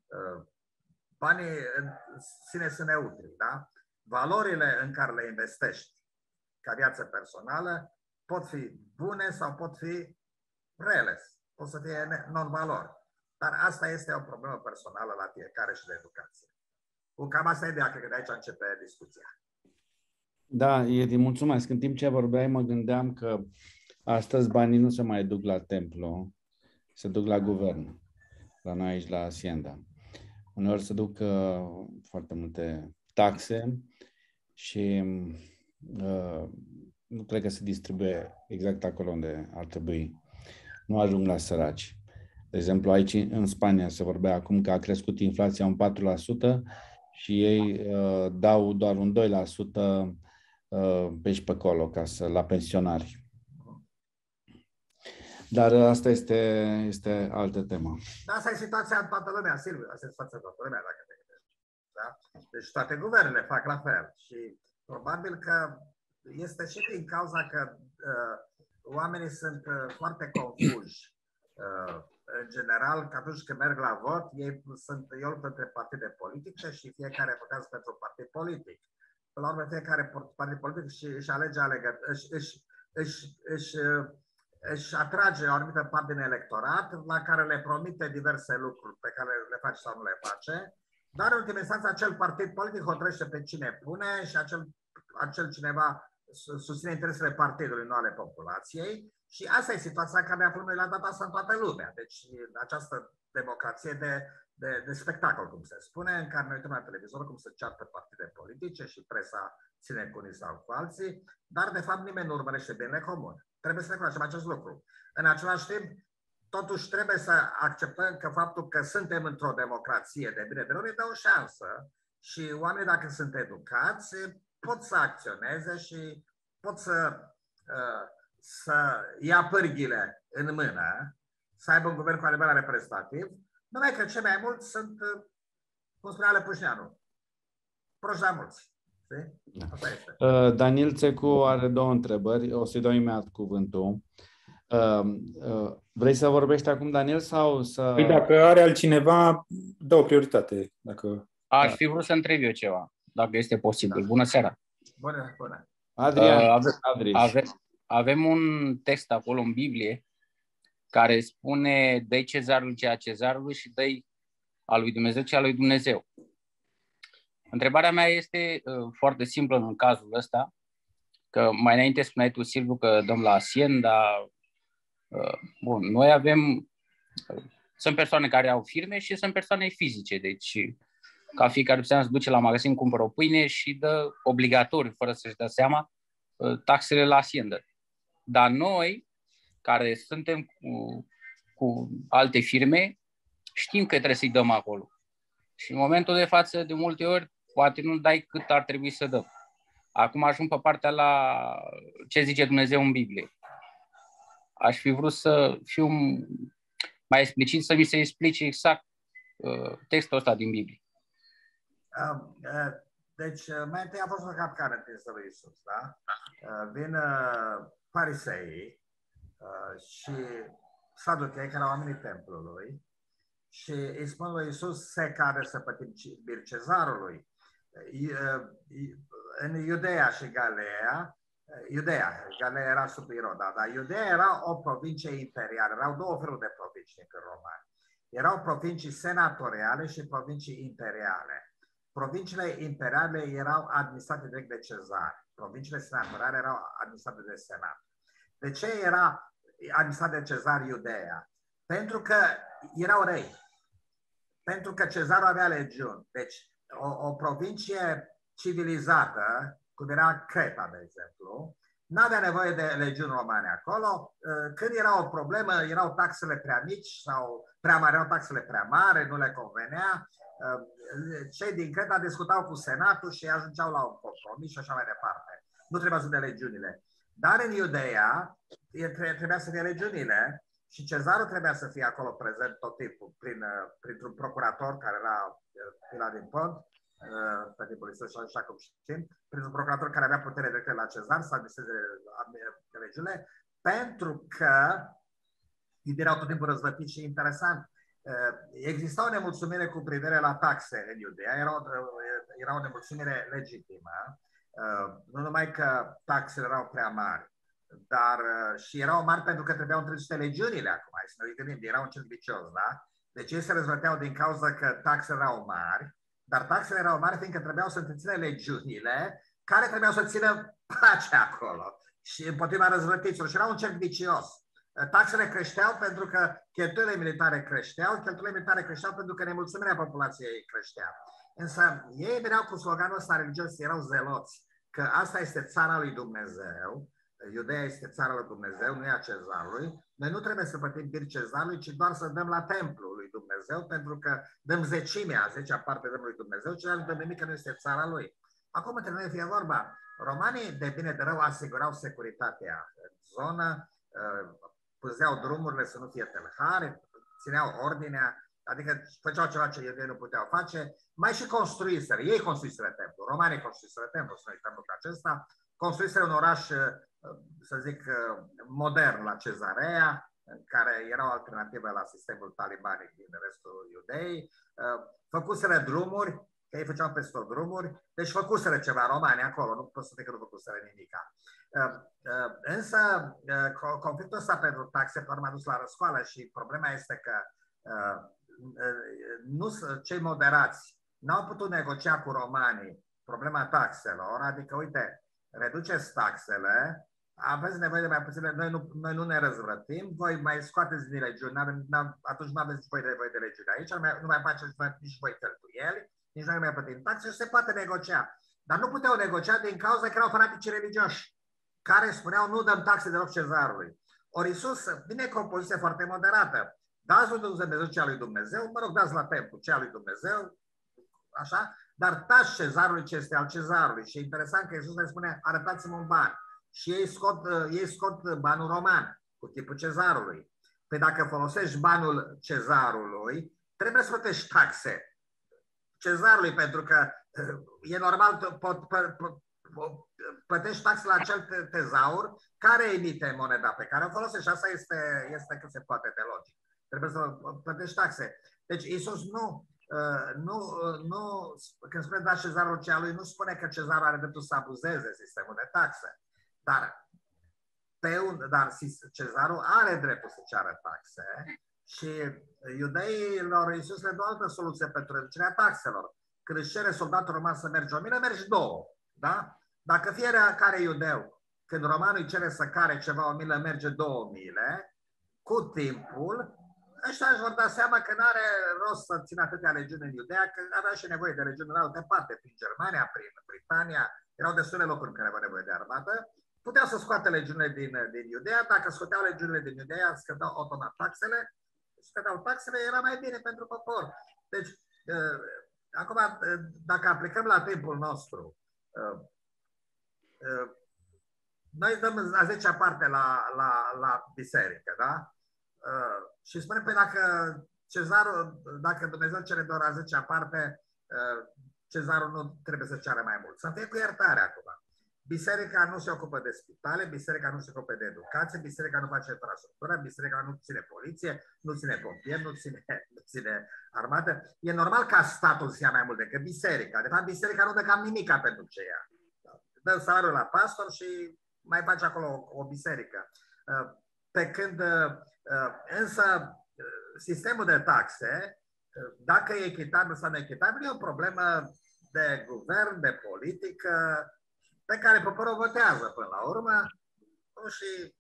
S2: Banii în sine sunt neutri, da? Valorile în care le investești ca viață personală pot fi bune sau pot fi rele, pot să fie non-valori. Dar asta este o problemă personală la fiecare și de educație. Cu cam asta e ideea, cred că de aici începe discuția.
S1: Da, Edi, mulțumesc. În timp ce vorbeai, mă gândeam că astăzi banii nu se mai duc la templu, se duc la guvern, la noi aici, la Hacienda. Uneori se duc uh, foarte multe taxe și uh, nu cred că se distribuie exact acolo unde ar trebui. Nu ajung la săraci. De exemplu, aici în Spania se vorbea acum că a crescut inflația un patru la sută și ei uh, dau doar un doi la sută uh, pe aici pe acolo, ca să, la pensionari. Dar asta este, este altă temă.
S2: Da, asta e situația în toată lumea, Silviu. Asta e situația în toată lumea, dacă te gândești. Da? Deci toate guvernele fac la fel. Și probabil că este și din cauza că uh, oamenii sunt uh, foarte confuși. Uh, în general, că atunci când merg la vot, ei sunt eu luptă între partide politice și fiecare votează pentru un partid politic. Până la urmă, fiecare partid politic și își alege alegători, își, își, își, își, își atrage o anumită parte din electorat la care le promite diverse lucruri pe care le face sau nu le face, dar în ultima instanță acel partid politic hotărăște pe cine pune și acel, acel cineva susține interesele partidului, nu ale populației. Și asta e situația în care ne aflăm noi la data asta în toată lumea. Deci această democrație de, de, de spectacol, cum se spune, în care noi uităm la televizor cum se ceartă partide politice și presa ține cu unii sau cu alții, dar de fapt nimeni nu urmărește binele comun. Trebuie să recunoaștem acest lucru. În același timp, totuși trebuie să acceptăm că faptul că suntem într-o democrație de bine de rău ne dă o șansă și oamenii, dacă sunt educați, pot să acționeze și pot să, uh, să ia pârghile în mână, să aibă un guvern cu adevărat reprezentativ, numai că cei mai mulți sunt, cum spunea Lăpușneanu, proști la mulți.
S1: Da. Uh, Daniel Țecu are două întrebări, o să-i dau imediat cuvântul. Uh, uh, vrei să vorbești acum, Daniel, sau să...
S4: Păi dacă are altcineva, dă o prioritate. Dacă...
S5: Aș fi vrut să întreb eu ceva, dacă este posibil. Bună seara!
S2: Bună, bună!
S1: Adrian,
S5: uh, ave,
S1: Adrian.
S5: ave, avem un text acolo în Biblie care spune: dă-i cezarul ce a cezarului și dă-i a lui Dumnezeu ce a lui Dumnezeu. Întrebarea mea este uh, foarte simplă în cazul ăsta, că mai înainte spuneai tu, Silviu, că dăm la Hacienda. Uh, bun, noi avem, uh, sunt persoane care au firme și sunt persoane fizice, deci ca fiecare persoană se duce la magazin, cumpără o pâine și dă obligatoriu, fără să-și dea seama, uh, taxele la Hacienda. Dar noi, care suntem cu, cu alte firme, știm că trebuie să-i dăm acolo. Și în momentul de față, de multe ori, poate nu dai cât ar trebui să dăm. Acum ajung pe partea la ce zice Dumnezeu în Biblie. Aș fi vrut să fiu mai explicit să mi se explice exact uh, textul ăsta din Biblie.
S2: Uh, uh, deci, uh, mai întâi a fost o capcană întinsă lui Iisus, da? Uh, vin uh, fariseii uh, și saduchei, care erau oamenii templului, și îi spun lui Iisus, se cade să pătim bir cezarului. Uh, în Iudeea și Galeea, Iudeea, Galeea era sub Iroda, dar Iudeea era o provincie imperială, erau două feluri de provincii în romani. Erau provincii senatoriale și provincii imperiale. Provinciile imperiale erau administrate direct de cezari, provinciile senatoriale erau administrate de senat. De ce era administrat de cezar Iudeea? Pentru că erau rei, pentru că cezarul avea legiuni. Deci o, o provincie civilizată, cum era Creta, de exemplu, n-avea nevoie de legiuni romane acolo. Când era o problemă, erau taxele prea mici sau prea mari, erau taxele prea mari, nu le convenea. Cei din Creta discutau cu senatul și ajungeau la un compromis și așa mai departe. Nu trebuia să dea legiunile. Dar în Iudeea trebuia să fie legiunile și cezarul trebuia să fie acolo prezent tot timpul prin, printr-un procurator care era Pila din Pont, pe timpul Iisus, așa cum știm, printr-un procurator care avea putere directă la cezar să administreze legiunile, pentru că erau tot timpul răzvătiți și interesant. Exista o nemulțumire cu privire la taxe în Iudeea, era o, era o nemulțumire legitimă, nu numai că taxele erau prea mari, dar și erau mari pentru că trebuiau întrezite legiunile acum, să ne gândim, erau un cerc vicios, da? Deci ei se răzvăteau din cauza că taxele erau mari, dar taxele erau mari fiindcă trebuiau să întrețină legiunile care trebuiau să țină pacea acolo și împotriva răzvătiților și era un cerc vicios. Taxele creșteau pentru că cheltuielile militare creșteau, cheltuielile militare creșteau pentru că nemulțumirea populației creștea. Însă ei veneau cu sloganul ăsta religios, erau zeloți, că asta este țara lui Dumnezeu, Iudeea este țara lui Dumnezeu, nu e a cezarului. Noi nu trebuie să plătim bir cezarului, ci doar să dăm la templul lui Dumnezeu, pentru că dăm zecimea, zecea parte dăm lui Dumnezeu, ci nu dăm nimic, că nu este țara lui. Acum între noi fie vorba, romanii de bine de rău asigurau securitatea în zonă, păzeau drumurile să nu fie tâlhari, țineau ordinea, adică făceau ceva ce ei nu puteau face, mai și construiseră, ei construiseră templul, romanii construiseră templul, să nu uităm lucrul acesta, construiseră un oraș, să zic, modern la Cezarea, care era o alternativă la sistemul talibanic din restul Iudeii, făcuseră drumuri, că ei făceau peste tot drumuri, deci făcuseră ceva romani acolo, nu pot să zic că nu făcuseră nimica. Însă conflictul ăsta pentru taxe m-a dus la răscoală și problema este că nu, cei moderați n-au putut negocia cu romanii problema taxelor, adică uite, reduceți taxele, aveți nevoie de mai puține, noi nu, noi nu ne răzvrătim, voi mai scoateți din legiuni, atunci nu aveți voi nevoie de legiuni aici, nu mai, nu mai faceți nici voi cheltuieli, nici noi nu mai plătim taxe și se poate negocia. Dar nu puteau negocia din cauza că erau fanatici religioși, care spuneau nu dăm taxe deloc cezarului. Ori Iisus vine cu o poziție foarte moderată. Dați lui Dumnezeu ce a lui Dumnezeu, mă rog, dați la templu ce a lui Dumnezeu, așa, dar dați cezarului ce este al cezarului. Și e interesant că Iisus ne spune, arătați-mă un ban. Și ei scot, ei scot banul roman, cu tipul cezarului. Păi dacă folosești banul cezarului, trebuie să plătești taxe cezarului, pentru că e normal, pot, pot, pot, plătești taxe la acel tezaur care emite moneda pe care o folosești. Asta este, este cât se poate de logic. Trebuie să plătești taxe. Deci Iisus nu, nu, nu când spune da cezarul ce a lui, nu spune că cezarul are dreptul să abuzeze sistemul de taxe. Dar, pe un, dar cezarul are dreptul să ceară taxe și iudeilor Iisus le dă o altă soluție pentru reducerea taxelor. Când își cere soldatul roman să mergi o milă, mergi două. Da? Dacă fiecare iudeu, când romanul îi cere să care ceva o milă, merge două mile, cu timpul, ăștia își vor da seama că nu are rost să țină atâtea legiuni în Iudea, că avea și nevoie de legiuni în alte parte, prin Germania, prin Britania, erau destule locuri în care aveau nevoie de armată. Puteau să scoate legiunile din, din Iudea, dacă scoteau legiunile din Iudea, scădeau automat taxele, scădeau taxele, era mai bine pentru popor. Deci, uh, acum, uh, dacă aplicăm la timpul nostru, uh, uh, noi dăm a zecea parte la, la, la biserică, da? și spune, păi dacă cezarul, dacă Dumnezeu cere doar a zecea parte, cezarul nu trebuie să ceară mai mult. Să fie cu iertare acum. Biserica nu se ocupă de spitale, biserica nu se ocupă de educație, biserica nu face infrastructură, biserica nu ține poliție, nu ține pompieri, nu ține, nu ține armată. E normal ca statul să ia mai mult decât biserica. De fapt, biserica nu dă cam nimica pentru ce ia. Dă salariul la pastor și mai face acolo o, o biserică. Pe când, însă, sistemul de taxe, dacă e echitabil sau neechitabil, e o problemă de guvern, de politică, pe care poporul votează până la urmă și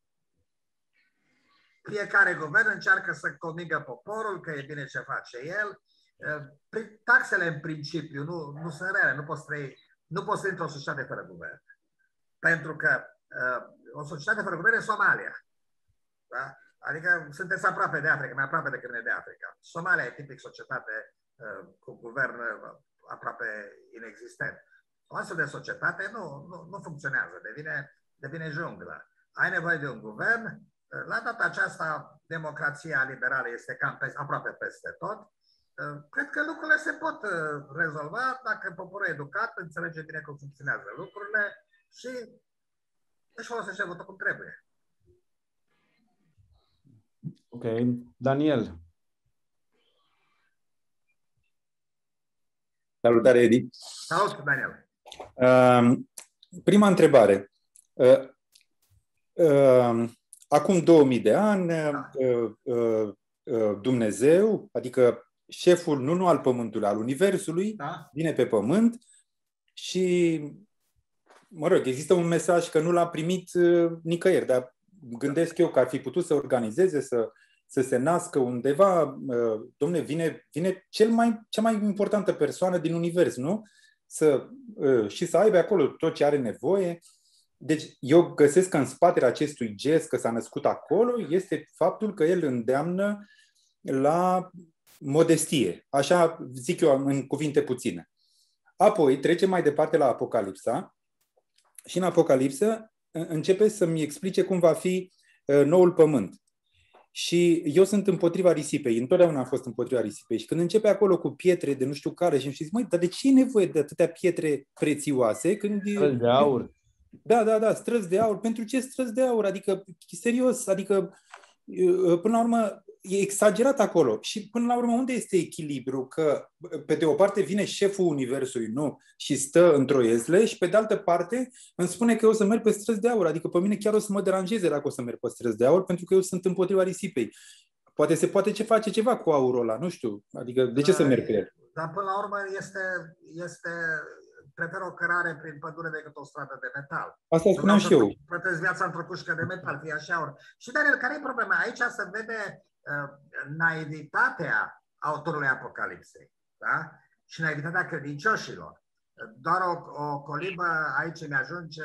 S2: fiecare guvern încearcă să convingă poporul că e bine ce face el. Taxele în principiu nu, nu sunt rele, nu poți trăi, nu poți trăi într-o societate fără guvern. Pentru că uh, o societate fără guvern e Somalia. Da? Adică sunteți aproape de Africa, mai aproape decât ne de Africa. Somalia e tipic societate uh, cu guvern uh, aproape inexistent. O astfel de societate nu, nu, nu funcționează, devine, devine junglă. Ai nevoie de un guvern. La data aceasta, democrația liberală este cam pe, aproape peste tot. Cred că lucrurile se pot rezolva dacă poporul educat înțelege bine cum funcționează lucrurile și își folosește votul cum trebuie.
S1: Ok. Daniel.
S4: Salutare, Edi.
S2: Salut, Daniel.
S4: Uh, prima întrebare. Uh, uh, acum două mii de ani,
S2: Da.
S4: uh, uh, uh, Dumnezeu, adică șeful nu, nu al Pământului, al Universului,
S2: Da?
S4: vine pe Pământ și, mă rog, există un mesaj că nu l-a primit uh, nicăieri, dar gândesc eu că ar fi putut să organizeze, să, să se nască undeva. Uh, dom'le, vine, vine cel mai, cea mai importantă persoană din univers, nu? Să, uh, și să aibă acolo tot ce are nevoie. Deci eu găsesc că în spatele acestui gest, că s-a născut acolo, este faptul că el îndeamnă la modestie. Așa zic eu în cuvinte puține. Apoi trecem mai departe la Apocalipsa și în Apocalipsă începe să-mi explice cum va fi noul pământ. Și eu sunt împotriva risipei, întotdeauna am fost împotriva risipei. Și când începe acolo cu pietre de nu știu care și îmi zic, măi, dar de ce e nevoie de atâtea pietre prețioase? Când
S1: Străzi de aur.
S4: Da, da, da, străzi de aur. Pentru ce străzi de aur? Adică, serios, adică, până la urmă, e exagerat acolo. Și până la urmă, unde este echilibru? Că, pe de o parte, vine șeful Universului, nu? Și stă într-o iezle și, pe de altă parte, îmi spune că eu o să merg pe străzi de aur. Adică, pe mine chiar o să mă deranjeze dacă o să merg pe străzi de aur, pentru că eu sunt împotriva risipei. Poate se poate ce face ceva cu aurul ăla, nu știu. Adică, de ce să merg pe el?
S2: Dar, până la urmă, este... este... prefer o cărare prin pădure decât o stradă de metal.
S4: Asta spuneam și eu.
S2: Plătesc viața într-o cușcă de metal, fie așa ori. Și, Daniel, care e problema? Aici se vede uh, naivitatea autorului Apocalipsei, da? Și naivitatea credincioșilor. Doar o, o colibă aici mi ajunge,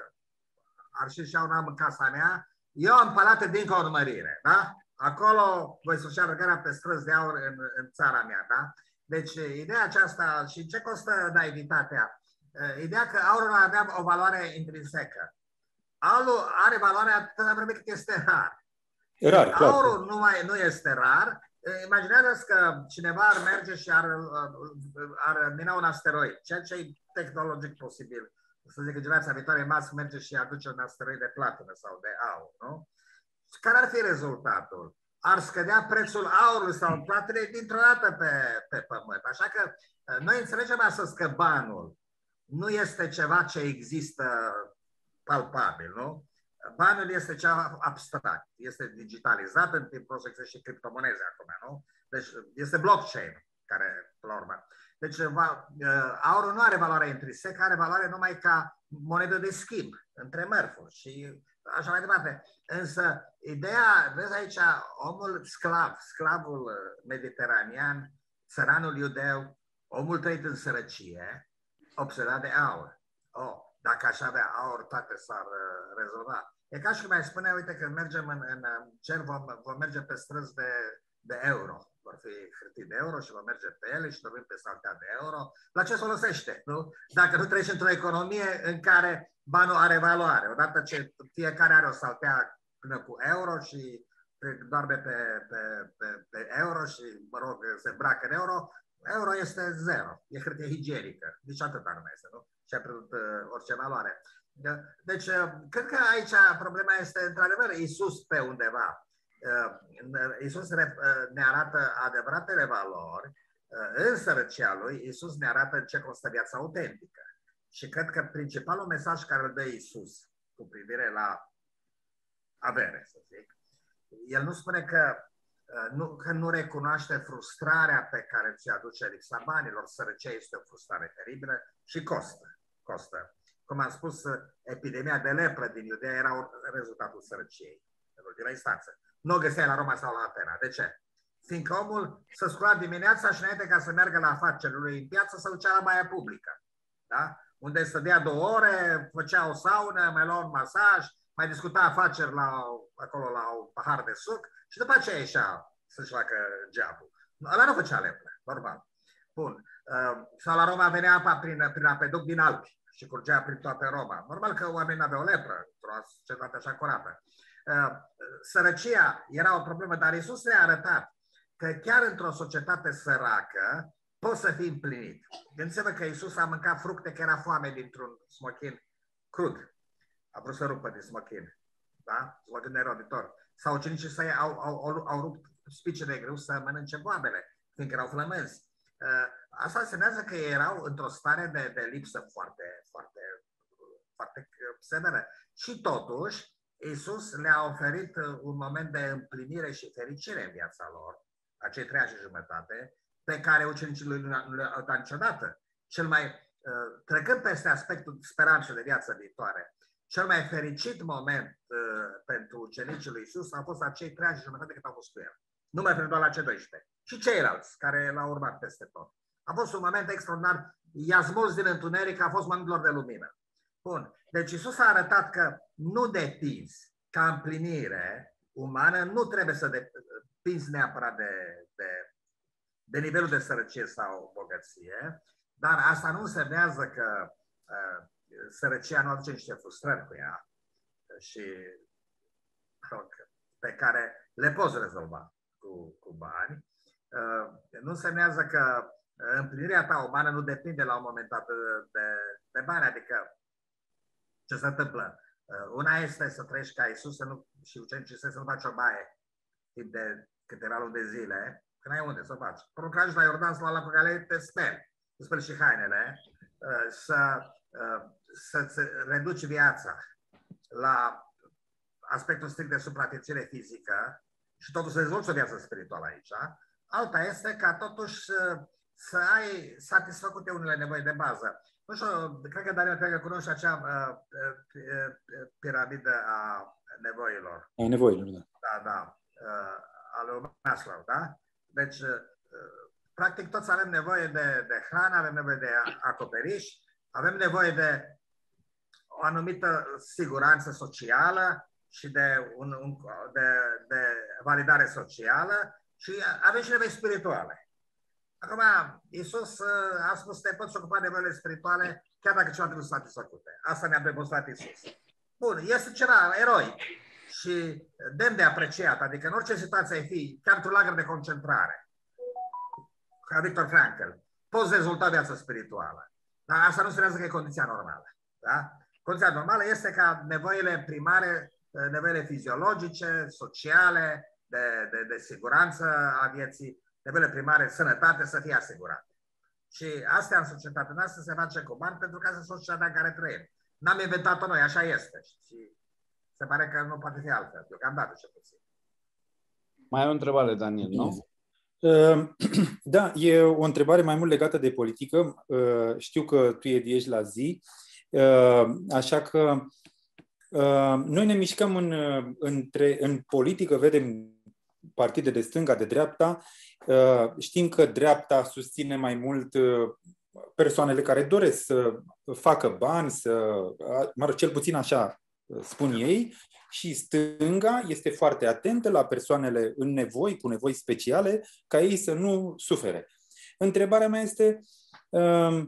S2: ar și și un am în casa mea, eu am palate dincolo de mărire, da? Acolo voi sucea răgarea pe străzi de aur în, în țara mea, da? Deci, ideea aceasta, și ce costă naivitatea? Ideea că aurul avea o valoare intrinsecă. Aurul are valoare atâta vreme cât este rar.
S4: Rar, clar.
S2: Aurul nu, mai, nu este rar. Imaginează că cineva ar merge și ar, ar mina un asteroid, ceea ce e tehnologic posibil. Să zic că generația viitoare Musk merge și aduce un asteroid de platină sau de aur, nu? Care ar fi rezultatul? Ar scădea prețul aurului sau platinei dintr-o dată pe, pe pământ. Așa că noi înțelegem astăzi că banul nu este ceva ce există palpabil, nu? Banul este ceva abstract, este digitalizat, în timpul să există și criptomoneze acum, nu? Deci este blockchain, care, la urmă. Deci aurul nu are valoare intrinsecă, are valoare numai ca monedă de schimb între mărfuri și așa mai departe. Însă, ideea, vezi aici, omul sclav, sclavul mediteranean, țăranul iudeu, omul trăit în sărăcie, obsedat de aur. Oh, dacă aș avea aur, toate s-ar uh, rezolva. E ca și cum mai spune, uite, când mergem în, în cer, vom, vom merge pe străzi de, de euro. Vor fi hârtii de euro și vom merge pe ele și dormim pe saltea de euro. La ce folosește, nu? Dacă nu treci într-o economie în care banul are valoare. Odată ce fiecare are o saltea până cu euro și doarme pe, pe, pe, pe euro și, mă rog, se îmbracă în euro, euro este zero, e hârtie higienică, nici atâta nu mai este, nu? Și a pierdut uh, orice valoare. Deci, uh, cred că aici problema este, într-adevăr, Iisus pe undeva. Uh, Iisus uh, ne arată adevăratele valori, uh, în sărăcia lui, Iisus ne arată în ce constă viața autentică. Și cred că principalul mesaj care îl dă Iisus cu privire la avere, să zic, el nu spune că Nu, că nu recunoaște frustrarea pe ce ți aduce lipsa banilor. Sărăcia este o frustrare teribilă și costă. costă. Cum am spus, epidemia de lepră din Iudeea era rezultatul sărăciei, în ultima instanță. Nu o găseai la Roma sau la Atena. De ce? Fiindcă omul se scula dimineața și înainte ca să meargă la afacerile lui în piață, se ducea la baia publică. Da? Unde stădea două ore, făcea o saună, mai lua un masaj, mai discuta afaceri la, acolo la un pahar de suc și după aceea ieșea să-și facă geabul. Ăla nu făcea lepră, normal. Bun. Sau la Roma venea apa prin, prin apeduct din Alpi și curgea prin toată Roma. Normal că oamenii nu aveau lepră într-o cetate așa curată. Sărăcia era o problemă, dar Iisus ne-a arătat că chiar într-o societate săracă poți să fii împlinit. Gândiți-vă că Iisus a mâncat fructe, că era foame dintr-un smochin crud. A vrut să rupă din smochin. Da? Smochin neroditor. Sau ucenicii săi au, au, au, au rupt spice de grâu să mănânce boabele, fiindcă erau flămânzi. Asta înseamnă că erau într-o stare de, de lipsă foarte, foarte, foarte severă. Și totuși, Iisus le-a oferit un moment de împlinire și fericire în viața lor, acei trei ani și jumătate, pe care ucenicii lui nu le-au dat niciodată. Cel mai, trecând peste aspectul speranței de viață viitoare, cel mai fericit moment uh, pentru ucenicii lui Iisus a fost acei trei ani și jumătate cât au fost cu el. Nu mai doar la cei doisprezece. Și ceilalți care l-au urmat peste tot. A fost un moment extraordinar. I-a smuls din întuneric, a fost momentul lor de lumină. Bun. Deci Iisus a arătat că nu depinzi ca împlinire umană, nu trebuie să depinzi neapărat de, de, de nivelul de sărăcie sau bogăție, dar asta nu însemnează că uh, sărăcia nu aduce niște frustrări cu ea și pe care le poți rezolva cu, cu bani. Nu însemnează că împlinirea ta umană nu depinde la un moment dat de, de bani, adică ce se întâmplă. Una este să trăiești ca Iisus să nu, și ucenicii să nu faci o baie timp de câteva luni de zile, că n-ai unde să o faci. Pentru că ajungi la Iordan sau la lacul Galilei, te speli, te speli și hainele, să să-ți reduci viața la aspectul strict de supraviețuire fizică și totuși să dezvolți o viață spirituală aici. Alta este ca totuși să, să ai satisfăcute unele nevoi de bază. Nu știu, cred că Daniel, cred că cunoști acea uh, uh, piramidă a nevoilor.
S4: A nevoilor, da.
S2: Da, da. Uh, a lui Maslow, da? Deci, uh, practic toți avem nevoie de, de hrană, avem nevoie de acoperiș, avem nevoie de o anumită siguranță socială și de, un, un, de, de validare socială și avem și nevoi spirituale. Acum, Iisus a spus că te poți ocupa de nevoile spirituale chiar dacă ceva trebuie să satisfăcute. Asta ne-a demonstrat Iisus. Bun, este ceva eroic și demn de apreciat, adică în orice situație ai fi, chiar într-un lagăr de concentrare, ca Victor Frankl, poți dezvolta viața spirituală. Dar asta nu înseamnă că e condiția normală. Da? Condiția normală este ca nevoile primare, nevoile fiziologice, sociale, de, de, de siguranță a vieții, nevoile primare, sănătate, să fie asigurate. Și astea în societatea noastră se face cu bani pentru că asta e societatea în care trăim. N-am inventat-o noi, așa este. Și se pare că nu poate fi altfel, deocamdată ce puțin.
S1: Mai ai o întrebare, Daniel, nu?
S4: Da, e o întrebare mai mult legată de politică. Știu că tu ești la zi, așa că noi ne mișcăm în, între, în politică, vedem partide de stânga, de dreapta. Știm că dreapta susține mai mult persoanele care doresc să facă bani, să, mă rog, cel puțin așa spun ei, și stânga este foarte atentă la persoanele în nevoi, cu nevoi speciale, ca ei să nu sufere. Întrebarea mea este, uh,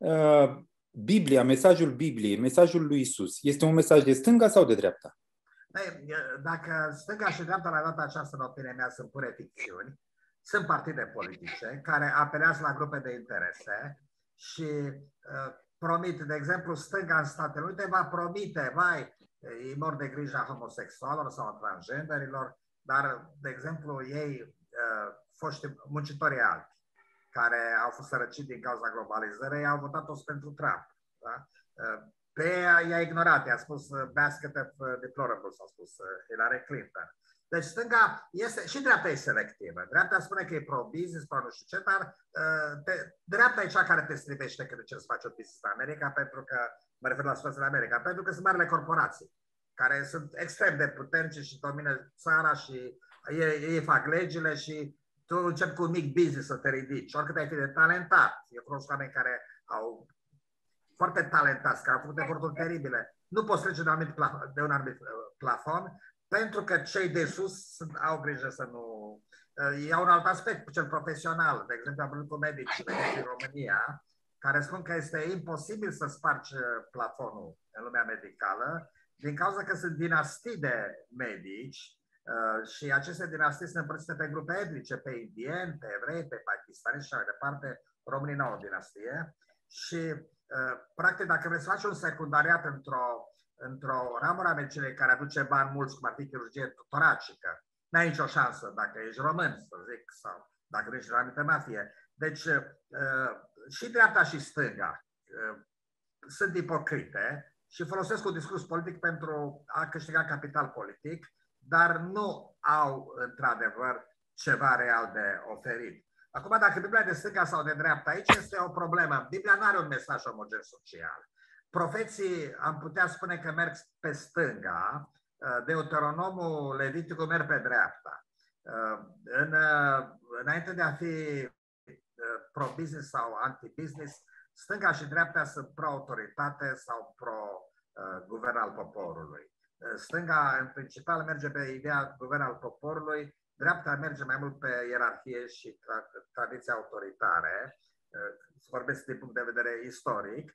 S4: uh, Biblia, mesajul Bibliei, mesajul lui Isus, este un mesaj de stânga sau de dreapta?
S2: Dacă stânga și dreapta la data aceasta, în opinia mea, sunt pure ficțiuni, sunt partide politice care apelează la grupe de interese și uh, promit, de exemplu, stânga în Statele Unite va promite, vai, ei mor de grija homosexualilor sau a transgenderilor, dar, de exemplu, ei, uh, foști muncitorii albi, care au fost sărăciți din cauza globalizării, au votat toți pentru Trump. Da? Uh, pe ea i-a ignorat, i-a spus uh, basket of deplorables, a spus uh, Hillary Clinton. Deci stânga este, și dreapta e selectivă. Dreapta spune că e pro-business, pro nu știu ce, dar uh, te, dreapta e cea care te strivește când încerci să faci o business în America, pentru că, mă refer la situația în America, pentru că sunt marile corporații, care sunt extrem de puternice și domină țara și ei, ei fac legile și tu începi cu un mic business să te ridici, oricât ai fi de talentat. Eu cunosc oameni care au foarte talentați, care au făcut eforturi teribile. Nu poți trece de un anumit plafon, de un anumit plafon, pentru că cei de sus sunt, au grijă să nu... Iau un alt aspect, cel profesional. De exemplu, am vorbit cu medici din România, care spun că este imposibil să spargi plafonul în lumea medicală, din cauza că sunt dinastii de medici și aceste dinastii sunt împărțite pe grupe etnice, pe indieni, pe evrei, pe pakistani și așa mai departe. Românii nu au o dinastie. Și, practic, dacă vrei să faci un secundariat într-o într-o ramură a medicinei care aduce bani mulți, cum ar fi chirurgie toracică, n-ai nicio șansă dacă ești român, să zic, sau dacă ești la anumită mafie. Deci și dreapta și stânga sunt ipocrite și folosesc un discurs politic pentru a câștiga capital politic, dar nu au, într-adevăr, ceva real de oferit. Acum, dacă Biblia e de stânga sau de dreapta, aici este o problemă. Biblia nu are un mesaj omogen social. Profeții, am putea spune că merg pe stânga, Deuteronomul, Leviticul merg pe dreapta. În, înainte de a fi pro-business sau anti-business, stânga și dreapta sunt pro-autoritate sau pro-guvern al poporului. Stânga, în principal, merge pe ideea guvern al poporului, dreapta merge mai mult pe ierarhie și tradiții autoritare, vorbesc din punct de vedere istoric.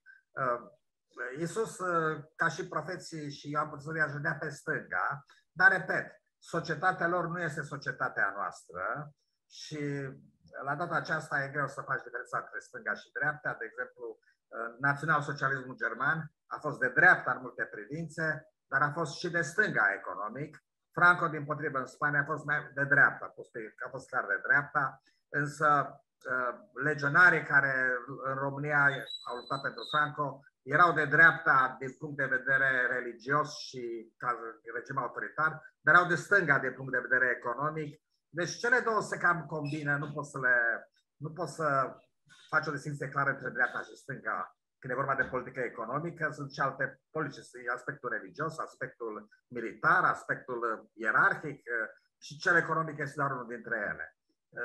S2: Iisus, ca și profeții și Ioan Botezătorul, i-a judea pe stânga, dar, repet, societatea lor nu este societatea noastră și la data aceasta e greu să faci diferența între stânga și dreapta. De exemplu, național-socialismul german a fost de dreapta în multe privințe, dar a fost și de stânga economic. Franco, dimpotrivă, în Spania a fost mai de dreapta, a fost, a fost clar de dreapta, însă legionarii care în România au luptat pentru Franco erau de dreapta din punct de vedere religios și ca regim autoritar, dar erau de stânga din punct de vedere economic. Deci cele două se cam combină, nu poți să, le, nu poți să faci o distinție clară între dreapta și stânga. Când e vorba de politică economică, sunt și alte politici, aspectul religios, aspectul militar, aspectul ierarhic și cel economic este doar unul dintre ele.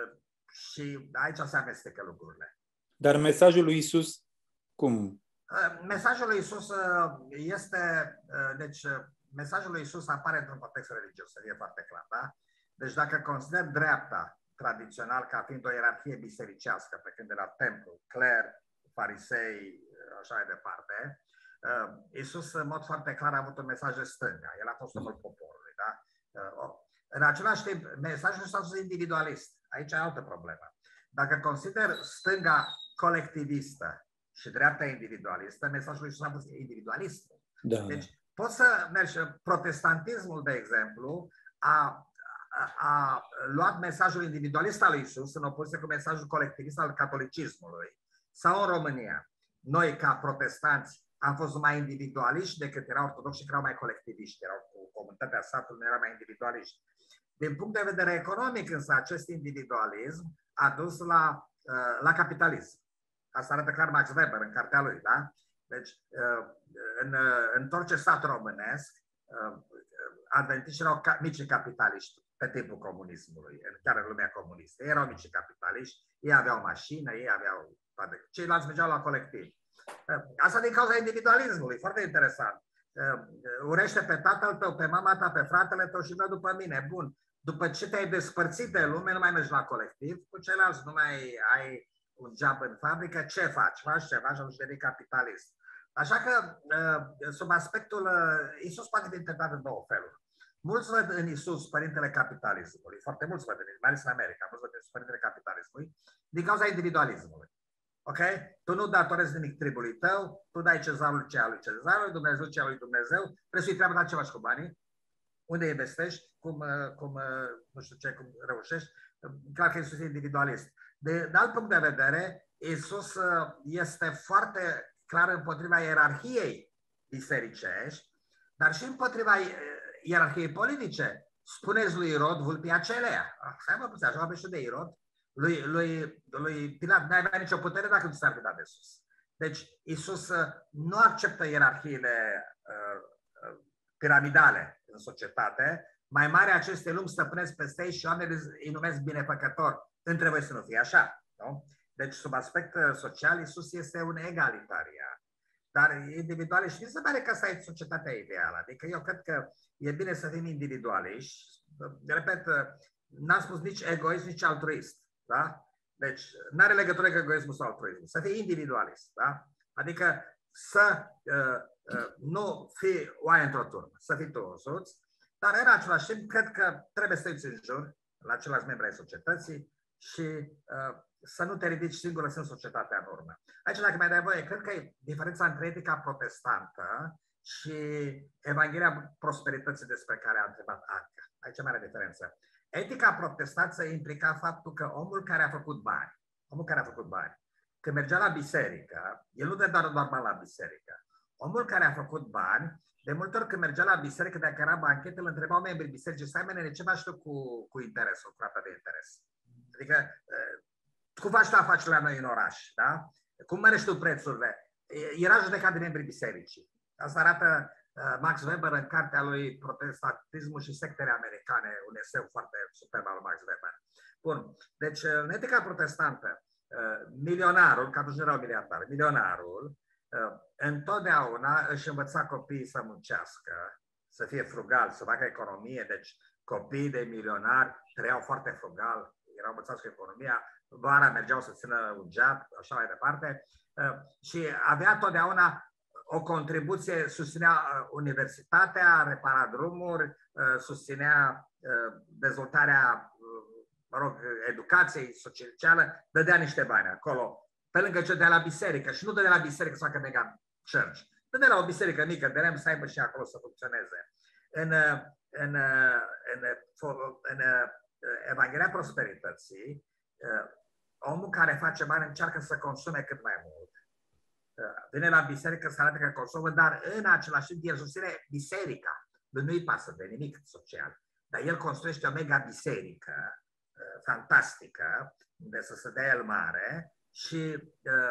S2: Și aici se amestecă lucrurile.
S4: Dar mesajul lui Iisus, cum?
S2: Mesajul lui Iisus este, deci mesajul lui Iisus apare într-un context religios, să fie foarte clar, da? Deci dacă consider dreapta tradițional ca fiind o ierarhie bisericească, pe când de la templu, cler, farisei, așa mai departe, Iisus în mod foarte clar a avut un mesaj de stânga. El a fost omul poporului, da? În același timp, mesajul ăsta a fost individualist. Aici e altă problemă. Dacă consider stânga colectivistă și dreapta individualistă, mesajul lui Iisus a fost individualist.
S4: Da.
S2: Deci poți să mergi, protestantismul, de exemplu, a, a, a luat mesajul individualist al lui Iisus în opoziție cu mesajul colectivist al catolicismului. Sau în România, noi ca protestanți am fost mai individualiști decât erau ortodoxi, care erau mai colectiviști, erau cu comunitatea satului, erau mai individualiști. Din punct de vedere economic, însă, acest individualism a dus la, la capitalism. Asta arată clar Max Weber în cartea lui, da? Deci, în, în tot ce stat românesc, adventiștii erau mici capitaliști pe timpul comunismului, chiar în lumea comunistă. Ei erau mici capitaliști, ei aveau mașină, ei aveau... Ceilalți mergeau la colectiv. Asta din cauza individualismului, foarte interesant. Urește pe tatăl tău, pe mama ta, pe fratele tău și vă după mine. Bun. După ce te-ai despărțit de lume, nu mai mergi la colectiv, cu ceilalți nu mai ai un job în fabrică, ce faci? Faci ceva și atunci devii capitalist. Așa că, sub aspectul, Iisus poate fi interpretat în două feluri. Mulți văd în Isus părintele capitalismului, foarte mulți văd în el, mai ales în America, mulți văd în Isus părintele capitalismului, din cauza individualismului. Ok? Tu nu datorezi nimic tribului tău, tu dai cezarul ce a lui cezarul, Dumnezeu ce a lui Dumnezeu, trebuie să-i treabă la ce faci cu banii, unde investești, cum, cum, nu știu ce, cum reușești. Clar că Isus e individualist. De, de alt punct de vedere, Isus este foarte clar împotriva ierarhiei bisericești, dar și împotriva ierarhiei politice. Spuneți lui Irod vulpii aceleia. Hai mă puțin, așa mă de Irod. Lui, lui, lui Pilat n-ai avea nicio putere dacă nu s-ar fi dat de sus. Deci Isus nu acceptă ierarhiile uh, uh, piramidale în societate. Mai mare aceste lumi stăpânesc peste ei și oamenii îi numesc binefăcători. Între voi să nu fie așa. Nu? Deci sub aspect social Isus este un egalitarian. Dar individuale și mi se pare că asta e societatea ideală. Adică eu cred că e bine să fim individualiști. Repet, n-am spus nici egoist, nici altruist. Da? Deci n-are legătură cu egoismul sau altruismul. Să fii individualist. Da? Adică să uh, uh, nu fii oaie într-o turnă. Să fii tu însuți. Dar în același timp, cred că trebuie să te uiți în jur la ceilalți membri ai societății și uh, să nu te ridici singur lăsând societatea în urmă. Aici, dacă mai dai voie, cred că e diferența între etica protestantă și Evanghelia prosperității despre care a întrebat Anca. Aici mai are diferență. Etica protestantă implica faptul că omul care a făcut bani, omul care a făcut bani, când mergea la biserică, el nu dă doar, doar bani la biserică. Omul care a făcut bani, de multe ori când mergea la biserică, dacă era banchetă, îl întrebau membrii bisericii, stai mene, ce faci tu cu, cu interesul, cu rata de interes? Adică, cum faci tu afaceri la noi în oraș, da? Cum mărești tu prețurile? Era judecat de membrii bisericii. Asta arată uh, Max Weber în cartea lui Protestantismul și sectele americane, un eseu foarte superb al Max Weber. Bun. Deci, în etica protestantă, uh, milionarul, că atunci nu erau miliardari, milionarul, uh, întotdeauna își învăța copiii să muncească, să fie frugal, să facă economie. Deci, copiii de milionari trăiau foarte frugal, erau învățați cu economia, vara mergeau să țină un geat, așa mai departe, și avea totdeauna o contribuție, susținea universitatea, repara drumuri, susținea dezvoltarea, mă rog, educației socială, dădea niște bani acolo, pe lângă ce dădea la biserică, și nu dădea la biserică să facă mega church, dădea la o biserică mică, de să aibă și acolo să funcționeze. În, în, în, în, în Evanghelia prosperității, omul care face bani încearcă să consume cât mai mult. Vine la biserică să arate că consumă, dar în același timp el susține biserica. Nu-i pasă de nimic social. Dar el construiește o mega biserică fantastică, unde să se dea el mare și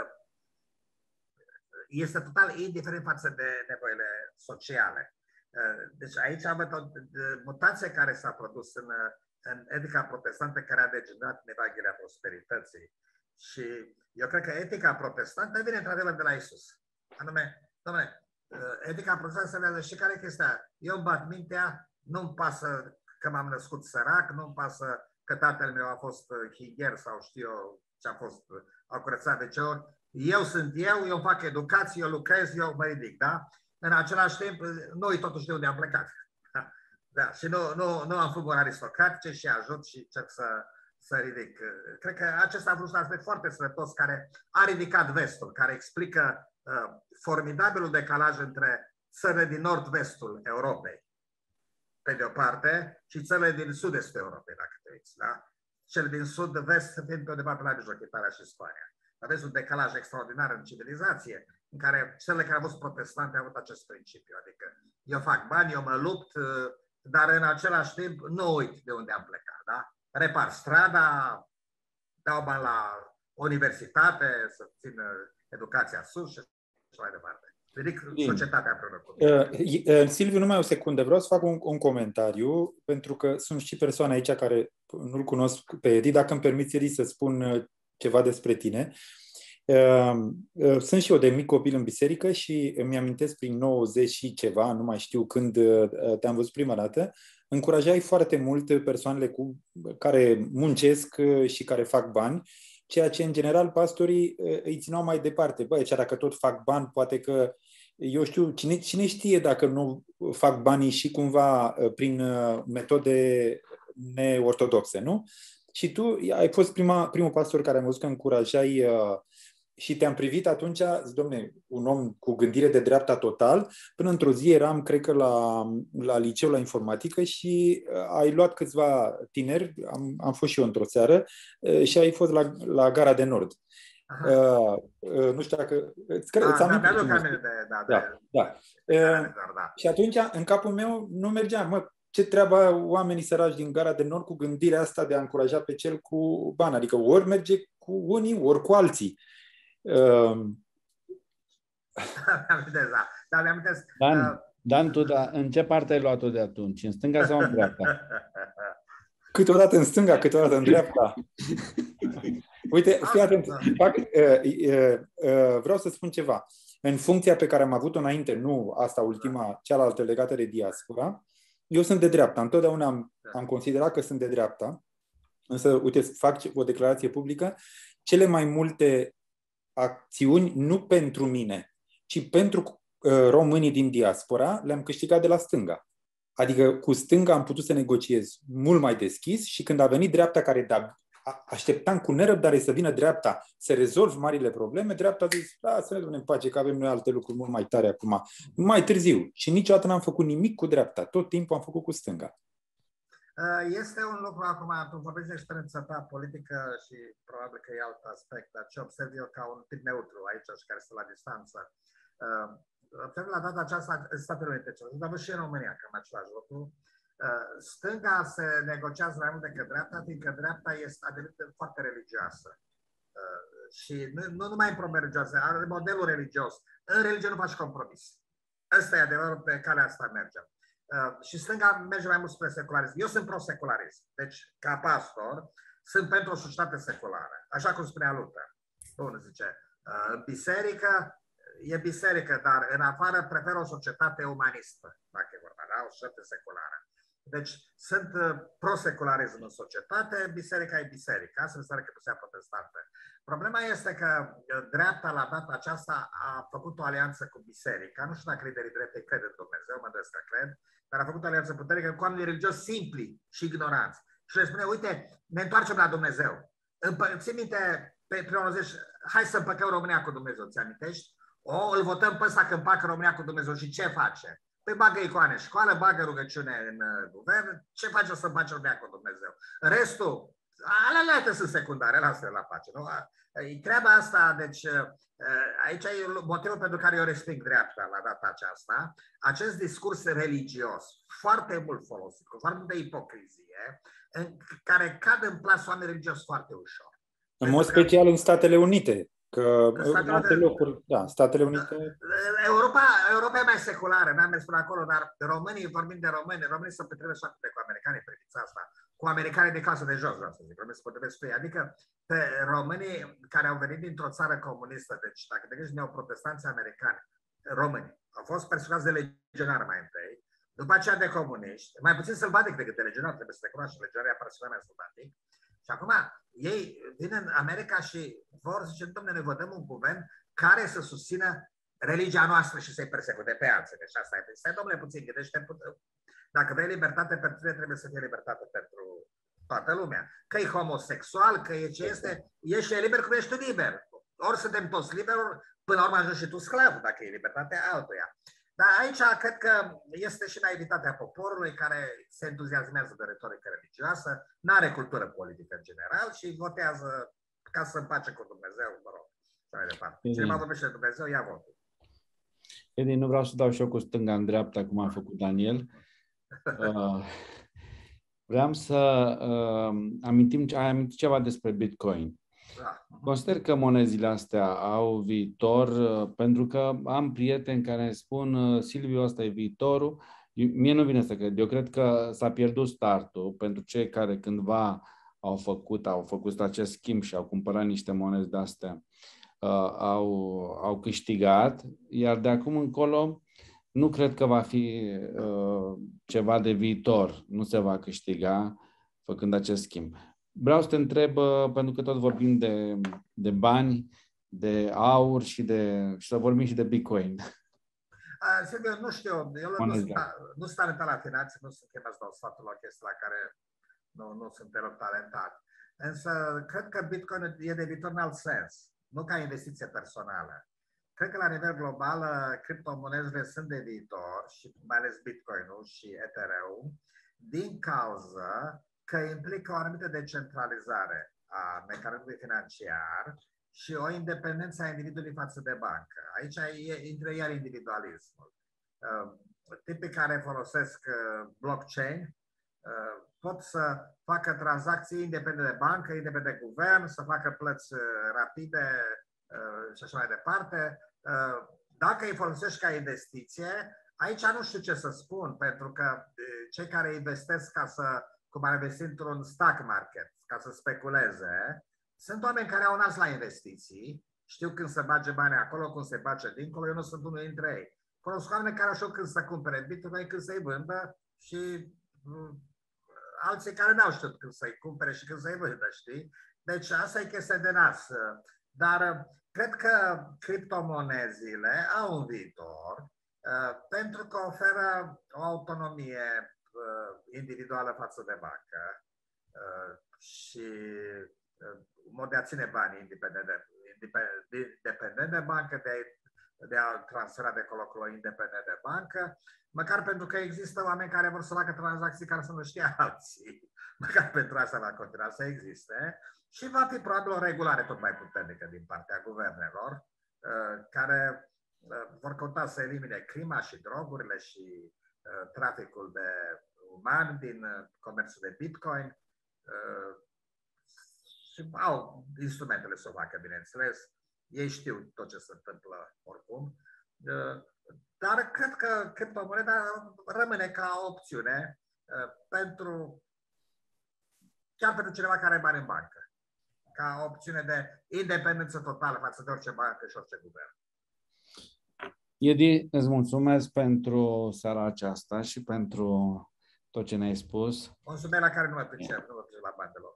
S2: este total indiferent față de nevoile sociale. Deci aici avem o mutație care s-a produs în în etica protestantă care a degenerat în Evanghelia prosperității. Și eu cred că etica protestantă vine într-adevăr de la Isus. Anume, dom'le, etica protestantă se știi care e chestia? Eu bat mintea, nu-mi pasă că m-am născut sărac, nu-mi pasă că tatăl meu a fost higher sau știu eu ce a fost, a curățat de ce ori. Eu sunt eu, eu fac educație, eu lucrez, eu mă ridic, da? În același timp, noi totuși de unde am plecat. Da, și nu, nu, nu am fuguri aristocratice și ajut și încerc să, să ridic. Cred că acesta a fost un aspect foarte sănătos care a ridicat vestul, care explică uh, formidabilul decalaj între țările din nord-vestul Europei, pe de o parte, și țările din sud-estul Europei, dacă te uiți. Da? Cele din sud-vest fiind pe undeva pe la mijloc, Italia și Spania. Aveți un decalaj extraordinar în civilizație, în care țările care au fost protestante au avut acest principiu. Adică eu fac bani, eu mă lupt, uh, dar în același timp nu uit de unde am plecat. Da? Repar strada, dau bani la universitate, să țin educația sus și așa mai departe. Ridic societatea împreună cu mine.
S4: Uh, Silviu, numai o secundă. Vreau să fac un, un comentariu, pentru că sunt și persoane aici care nu-l cunosc pe Edi. Dacă îmi permiți, Edi, să spun ceva despre tine. Sunt și eu de mic copil în biserică și îmi amintesc prin nouăzeci și ceva, nu mai știu când te-am văzut prima dată, încurajai foarte mult persoanele cu care muncesc și care fac bani, ceea ce în general pastorii îi țineau mai departe. Băi, dacă tot fac bani, poate că eu știu, cine, cine știe dacă nu fac banii și cumva prin metode neortodoxe, nu? Și tu ai fost prima, primul pastor care am văzut că încurajai uh, și te-am privit atunci, zic, domne, un om cu gândire de dreapta total, până într-o zi eram, cred că la, la liceu, la informatică și uh, ai luat câțiva tineri, am, am fost și eu într-o seară, uh, și ai fost la, la Gara de Nord. Uh, uh, nu știu dacă... Îți,
S2: da,
S4: îți
S2: da, da, de, da,
S4: da, da. Uh,
S2: da.
S4: Și atunci, în capul meu, nu mergea, mă, ce treabă oamenii săraci din Gara de Nord cu gândirea asta de a încuraja pe cel cu bani? Adică ori merge cu unii, ori cu alții. Uh...
S2: da, da, mi-amintesc.
S1: Dan,
S2: uh...
S1: Dan, tu da, în ce parte ai luat-o de atunci? În stânga sau în dreapta?
S4: Câteodată în stânga, câteodată în dreapta. Uite, fii atent. Fac, uh, uh, uh, vreau să spun ceva. În funcția pe care am avut-o înainte, nu asta ultima, cealaltă legată de diaspora, eu sunt de dreapta. Întotdeauna am, am considerat că sunt de dreapta. Însă, uite, fac o declarație publică. Cele mai multe acțiuni, nu pentru mine, ci pentru uh, românii din diaspora, le-am câștigat de la stânga. Adică cu stânga am putut să negociez mult mai deschis și când a venit dreapta care da, așteptam cu nerăbdare să vină dreapta să rezolv marile probleme, dreapta a zis, da, să ne dunem în pace, că avem noi alte lucruri mult mai tare acum. Mai târziu. Și niciodată n-am făcut nimic cu dreapta. Tot timpul am făcut cu stânga.
S2: Este un lucru acum, tu vorbești de experiența ta politică și probabil că e alt aspect, dar ce observ eu ca un tip neutru aici și care stă la distanță. Observ la data aceasta în Statele Unite, dar și în România, cam același lucru. Stânga se negociază mai mult decât dreapta, fiindcă dreapta este adevenit foarte religioasă. Și nu, nu numai în probleme religioase, are modelul religios. În religie nu faci compromis. Ăsta e adevărul, pe calea asta mergem. Uh, și stânga merge mai mult spre secularism. Eu sunt pro-secularism. Deci, ca pastor, sunt pentru o societate seculară. Așa cum spunea Luther. Bun, zice, uh, biserică e biserică, dar în afară prefer o societate umanistă, dacă e vorba, da? O societate seculară. Deci, sunt uh, pro-secularism în societate, biserica e biserică. Asta înseamnă că nu se protestantă. Problema este că dreapta la data aceasta a făcut o alianță cu biserica. Nu știu dacă liderii dreptei cred în Dumnezeu, mă doresc că cred, dar a făcut o alianță puternică cu oamenii religioși simpli și ignoranți. Și le spune, uite, ne întoarcem la Dumnezeu. Ții minte, pe primul zici, hai să împăcăm România cu Dumnezeu, ți amintești? O, îl votăm pe ăsta că împacă România cu Dumnezeu și ce face? Păi bagă icoane în școală, bagă rugăciune în uh, guvern, ce face să împace România cu Dumnezeu? Restul, alea sunt secundare, lasă-le la pace. Nu? E treaba asta, deci aici e motivul pentru care eu resping dreapta la data aceasta. Acest discurs religios, foarte mult folosit, cu foarte multă ipocrizie, în care cad în plas oameni religioși foarte ușor.
S4: În mod special în Statele Unite. Că în alte locuri, da, Statele Unite...
S2: Europa, Europa e mai seculară, n-am mers până acolo, dar românii, vorbind de români, românii se petrece foarte cu americanii, privința asta. Cu americanii de clasă de jos, vreau să zic, românii se potrivesc cu ei. Adică pe românii care au venit dintr-o țară comunistă, deci dacă te gândești neoprotestanții americani, români, au fost persoanați de legionari mai întâi, după aceea de comuniști, mai puțin sălbatic decât de legionari, trebuie să te cunoaște, legionarii apar și mai sălbatic. Și acum ei vin în America și vor zice, dom'le, ne vă dăm un guvern care să susțină religia noastră și să-i persecute pe alții. Deci asta e. Stai, dom'le, puțin, gândește, dacă vrei libertate pentru tine, trebuie să fie libertate pentru toată lumea. Că e homosexual, că e ce este, ești liber cum ești tu liber. Ori suntem toți liberi, ori până la urmă ajungi și tu sclav, dacă e libertatea altuia. Dar aici cred că este și naivitatea poporului care se entuziasmează de retorică religioasă, nu are cultură politică în general și votează ca să împace cu Dumnezeu, mă rog, și mai departe. Cine mai vorbește de Dumnezeu, ia votul.
S1: Edi, nu vreau să dau și eu cu stânga în dreapta, cum a făcut Daniel. Uh, vreau să uh, amintim, ai amintit ceva despre Bitcoin.
S2: Da.
S1: Consider că monezile astea au viitor, uh, pentru că am prieteni care spun uh, Silviu, ăsta e viitorul. Mie nu vine să cred. Eu cred că s-a pierdut startul pentru cei care cândva au făcut, au făcut acest schimb și au cumpărat niște monezi de-astea. Uh, au, au câștigat, iar de acum încolo nu cred că va fi uh, ceva de viitor. Nu se va câștiga făcând acest schimb. Vreau să te întreb, uh, pentru că tot vorbim de, de bani, de aur și, de, și să vorbim și de Bitcoin.
S2: Uh, Silviu, nu știu, eu nu sunt, nu sunt talentat la finanțe, nu sunt chemat să dau sfatul la chestia la care nu, nu sunt deloc talentat. Însă, cred că Bitcoin e de viitor în alt sens, nu ca investiție personală. Cred că la nivel global, criptomonezele sunt de viitor, și mai ales Bitcoin-ul și Ethereum, din cauza că implică o anumită decentralizare a mecanismului financiar și o independență a individului față de bancă. Aici intră iar individualismul. Tipii care folosesc blockchain pot să facă tranzacții independente de bancă, independente de guvern, să facă plăți rapide și așa mai departe. Dacă îi folosești ca investiție, aici nu știu ce să spun, pentru că cei care investesc ca să, cum ar investi într-un stock market, ca să speculeze, sunt oameni care au nas la investiții, știu când se bage bani acolo, când se bage dincolo, eu nu sunt unul dintre ei. Cunosc oameni care știu când să cumpere Bitcoin, când să-i vândă și alții care n-au știut când să-i cumpere și când să-i vândă, știi? Deci asta e chestia de nas. Dar cred că criptomonezile au un viitor pentru că oferă o autonomie individuală față de bancă și mod de a ține banii independent de, independent de bancă, de a, de a transfera de colo-colo independent de bancă, măcar pentru că există oameni care vor să facă tranzacții care să nu știe alții. Măcar pentru asta va continua să existe. Și va fi probabil o regulare tot mai puternică din partea guvernelor, care vor conta să elimine crima și drogurile și traficul de umani din comerțul de Bitcoin. Și au instrumentele să o facă, bineînțeles. Ei știu tot ce se întâmplă oricum. Dar cred că criptomoneda rămâne ca o opțiune pentru, chiar pentru cineva care are bani în bancă. Ca o opțiune de independență totală față de orice bancă și orice guvern.
S1: Edi, îți mulțumesc pentru seara aceasta și pentru tot ce ne-ai spus.
S2: Un subiect la care nu mă pricep, nu mă pricep la bani deloc.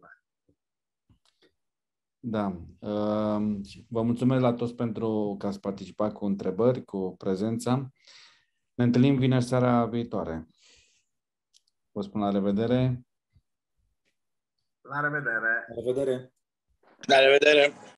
S1: Da. Vă mulțumesc la toți pentru că ați participat cu întrebări, cu prezența. Ne întâlnim vineri seara viitoare. Vă spun la revedere.
S2: La revedere.
S4: La revedere.
S6: La revedere.